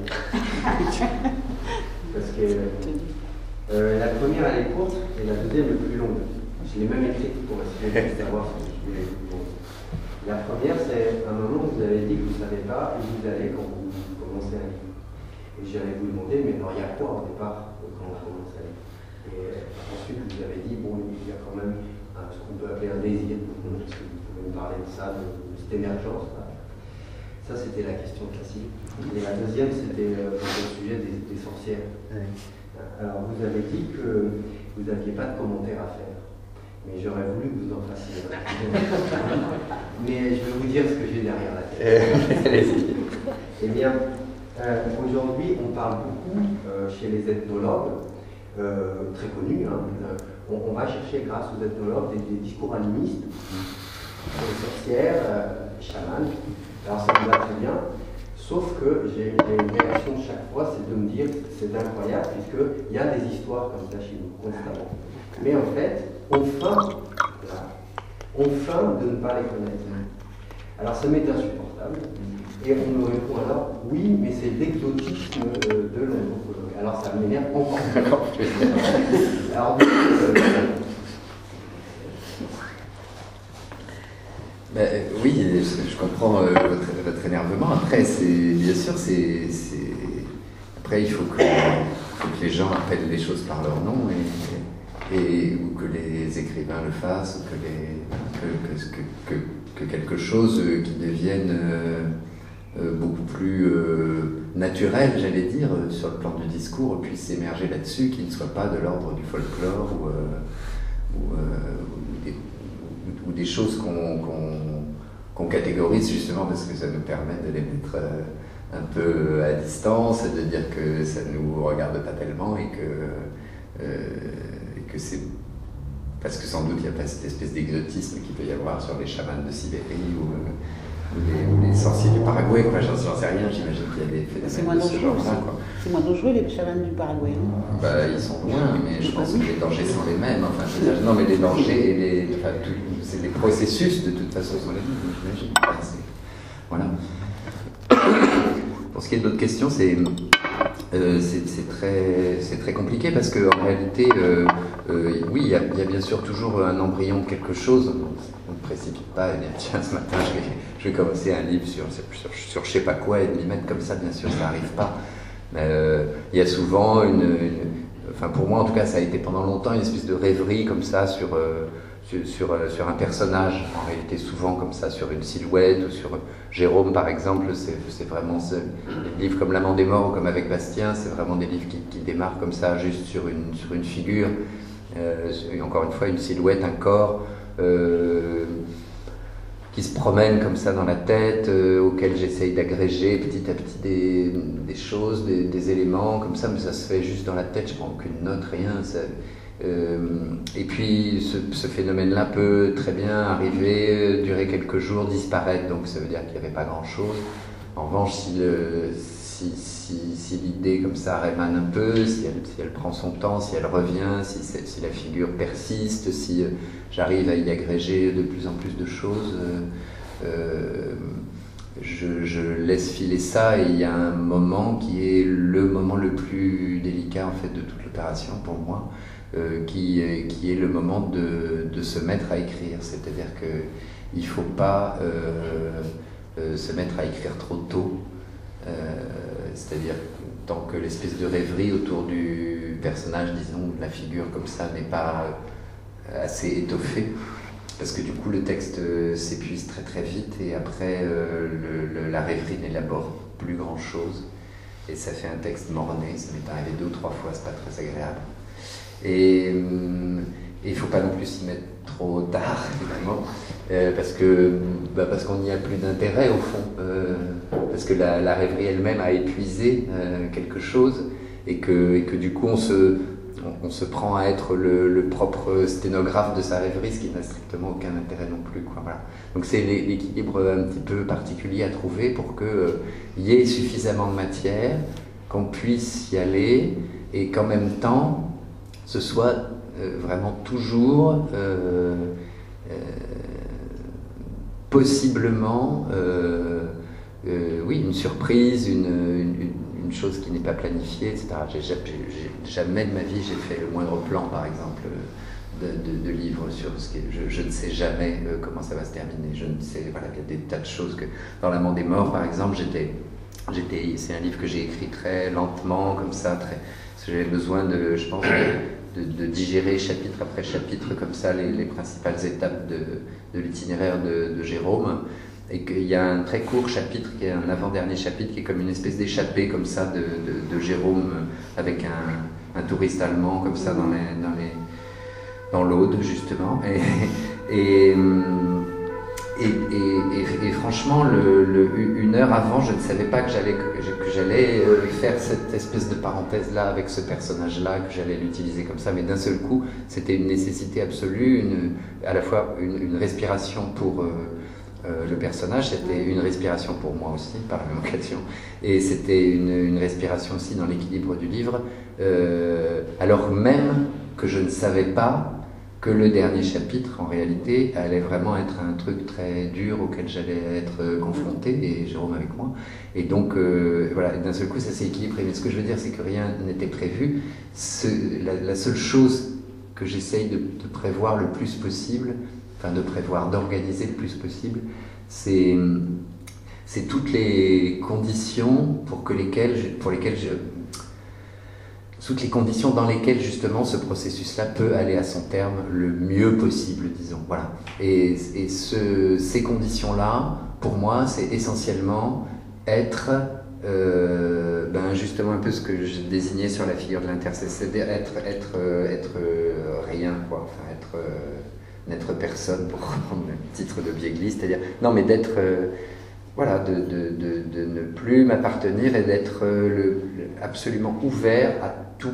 Parce que la première, elle est courte, et la deuxième est plus longue. Je l'ai même écrite pour essayer de savoir ce que je voulais vous demander. La première, c'est un moment où vous avez dit que vous ne savez pas où vous allez quand vous commencez un livre. Et j'allais vous demander, mais alors il y a quoi au départ quand on commence à lire? Et ensuite, vous avez dit, bon, il y a quand même ce qu'on peut appeler un désir. Est-ce que vous pouvez me parler de ça, de cette émergence-là? Ça, c'était la question classique. Et la deuxième, c'était le sujet des sorcières. Oui. Alors, vous avez dit que vous n'aviez pas de commentaires à faire. Mais j'aurais voulu que vous en fassiez. Mais je vais vous dire ce que j'ai derrière la tête. Eh bien, aujourd'hui, on parle beaucoup chez les ethnologues, très connus. Hein, on va chercher, grâce aux ethnologues, des discours animistes, des sorcières, des chamans. Alors ça me va très bien, sauf que j'ai une réaction chaque fois, c'est de me dire c'est incroyable, puisqu'il y a des histoires comme ça chez nous, constamment. Mais en fait, on feint de ne pas les connaître. Alors ça m'est insupportable. Et on me répond alors, oui, mais c'est l'exotisme de l'anthropologue. Alors ça m'énerve encore plus. Alors du coup, oui, je comprends votre énervement. Après, bien sûr, après il faut que les gens appellent les choses par leur nom ou que les écrivains le fassent, ou que quelque chose qui devienne beaucoup plus naturel, j'allais dire, sur le plan du discours, puisse émerger là-dessus, qui ne soit pas de l'ordre du folklore ou des choses qu'on catégorise justement parce que ça nous permet de les mettre un peu à distance, de dire que ça ne nous regarde pas tellement et que c'est parce que sans doute il n'y a pas cette espèce d'exotisme qu'il peut y avoir sur les chamans de Sibérie ou les sorciers du Paraguay, quoi. J'en sais rien, j'imagine qu'il y a des phénomènes de ce genre-là. C'est moins dangereux les chamans du Paraguay. Bah, ils sont loin, mais je pense que les dangers sont les mêmes. Enfin, je veux dire, non, mais les dangers et les processus de toute façon sont les mêmes, j'imagine. Voilà. Pour ce qui est d'autres questions, c'est très compliqué parce qu'en réalité, oui, il y a bien sûr toujours un embryon de quelque chose. On ne précipite pas et dire tiens, ce matin je vais commencer un livre sur je sais pas quoi et de m'y mettre comme ça, bien sûr, ça n'arrive pas. Il y a souvent enfin pour moi en tout cas, ça a été pendant longtemps une espèce de rêverie comme ça sur un personnage, en réalité souvent comme ça, sur une silhouette, ou sur Jérôme par exemple, c'est vraiment les livres comme L'Amant des Morts ou comme avec Bastien, c'est vraiment des livres qui démarrent comme ça, juste sur une figure, et encore une fois une silhouette, un corps qui se promène comme ça dans la tête, auquel j'essaye d'agréger petit à petit des choses, des éléments comme ça, mais ça se fait juste dans la tête, je prends aucune note, rien. Et puis ce phénomène-là peut très bien arriver, durer quelques jours, disparaître, donc ça veut dire qu'il n'y avait pas grand-chose. En revanche, si l'idée comme ça rémane un peu, si elle prend son temps, si elle revient, si la figure persiste, si j'arrive à y agréger de plus en plus de choses, je laisse filer ça, et il y a un moment qui est le moment le plus délicat en fait de toute l'opération pour moi, qui est le moment de se mettre à écrire, c'est-à-dire qu'il ne faut pas se mettre à écrire trop tôt, c'est-à-dire tant que l'espèce de rêverie autour du personnage, disons, de la figure comme ça n'est pas assez étoffée, parce que du coup le texte s'épuise très très vite et après la rêverie n'élabore plus grand chose et ça fait un texte morné. Ça m'est arrivé 2 ou 3 fois, c'est pas très agréable. Et il ne faut pas non plus s'y mettre trop tard, évidemment, parce qu'on n'y a plus d'intérêt au fond, parce que la rêverie elle-même a épuisé quelque chose et que du coup on se prend à être le propre sténographe de sa rêverie, ce qui n'a strictement aucun intérêt non plus, quoi. Voilà. Donc c'est l'équilibre un petit peu particulier à trouver pour qu'il y ait suffisamment de matière, qu'on puisse y aller et qu'en même temps ce soit vraiment toujours possiblement oui, une surprise, une chose qui n'est pas planifiée, etc. Jamais de ma vie j'ai fait le moindre plan, par exemple, de livres sur ce qui je ne sais jamais comment ça va se terminer. Je ne sais, voilà, il y a des tas de choses que dans L'Amant des Morts, par exemple, c'est un livre que j'ai écrit très lentement, comme ça, parce que j'avais besoin je pense, de digérer chapitre après chapitre comme ça les principales étapes de l'itinéraire de Jérôme, et qu'il y a un très court chapitre qui est un avant-dernier chapitre qui est comme une espèce d'échappée comme ça de Jérôme avec un touriste allemand comme ça dans l'Aude justement, et franchement, 1 heure avant, je ne savais pas que j'allais faire cette espèce de parenthèse-là avec ce personnage-là, que j'allais l'utiliser comme ça, mais d'un seul coup, c'était une nécessité absolue, à la fois une respiration pour le personnage, c'était une respiration pour moi aussi, par la même occasion, et c'était une respiration aussi dans l'équilibre du livre, alors même que je ne savais pas que le dernier chapitre, en réalité, allait vraiment être un truc très dur auquel j'allais être confronté, et Jérôme avec moi. Et donc, voilà, d'un seul coup, ça s'est équilibré. Mais ce que je veux dire, c'est que rien n'était prévu. La seule chose que j'essaye de prévoir le plus possible, enfin de prévoir, d'organiser le plus possible, c'est toutes les conditions toutes les conditions dans lesquelles justement ce processus-là peut aller à son terme le mieux possible, disons. Voilà. Et ces conditions-là, pour moi, c'est essentiellement être, ben justement un peu ce que je désignais sur la figure de l'intercesseur, être rien, quoi, enfin n'être personne, pour reprendre le titre de Biegli, c'est-à-dire, non mais d'être, voilà, de ne plus m'appartenir et d'être absolument ouvert à tout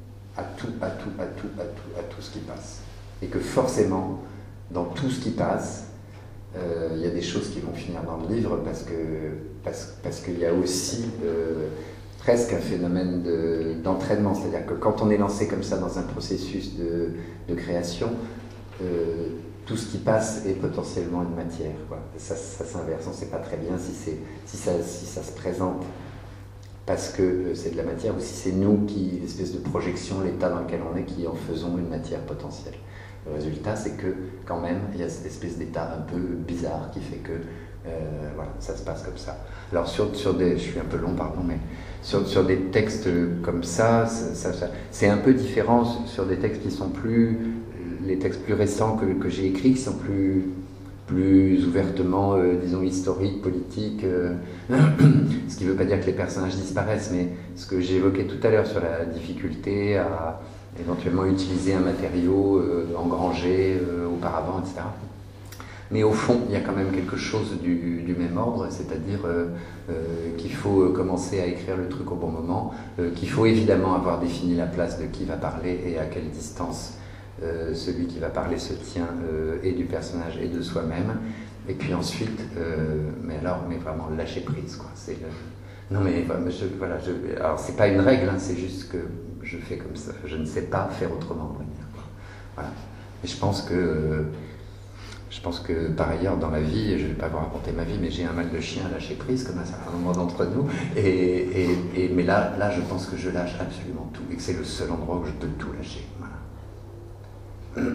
ce qui passe. Et que forcément, dans tout ce qui passe, il y a des choses qui vont finir dans le livre parce qu'il y a aussi presque un phénomène d'entraînement. C'est-à-dire que quand on est lancé comme ça dans un processus de création, tout ce qui passe est potentiellement une matière, quoi. Ça s'inverse, on ne sait pas très bien si ça se présente parce que c'est de la matière ou si c'est nous qui, l'espèce de projection, l'état dans lequel on est, qui en faisons une matière potentielle. Le résultat, c'est que quand même, il y a cette espèce d'état un peu bizarre qui fait que voilà, ça se passe comme ça. Alors sur des, je suis un peu long, pardon, mais sur des textes comme ça c'est un peu différent sur des textes qui sont les textes plus récents que j'ai écrits, qui sont plus ouvertement, disons, historiques, politiques, ce qui ne veut pas dire que les personnages disparaissent, mais ce que j'évoquais tout à l'heure sur la difficulté à éventuellement utiliser un matériau engrangé auparavant, etc. Mais au fond, il y a quand même quelque chose du même ordre, c'est-à-dire qu'il faut commencer à écrire le truc au bon moment, qu'il faut évidemment avoir défini la place de qui va parler et à quelle distance celui qui va parler se tient et du personnage et de soi-même. Et puis ensuite, mais vraiment lâcher prise, quoi. Non mais voilà, alors c'est pas une règle, hein, c'est juste que je fais comme ça, je ne sais pas faire autrement, on va dire, quoi. Voilà. Et je pense que par ailleurs dans ma vie, je ne vais pas vous raconter ma vie, mais j'ai un mal de chien à lâcher prise, comme un certain nombre d'entre nous, mais là je pense que je lâche absolument tout, et que c'est le seul endroit où je peux tout lâcher. Voilà.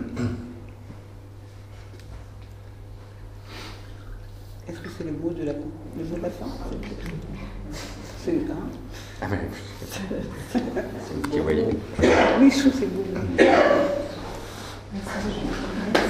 Est-ce que c'est le mot de la fin? C'est hein? Ah mais c'est une petite voyelle. Oui, je trouve que c'est beau. Merci.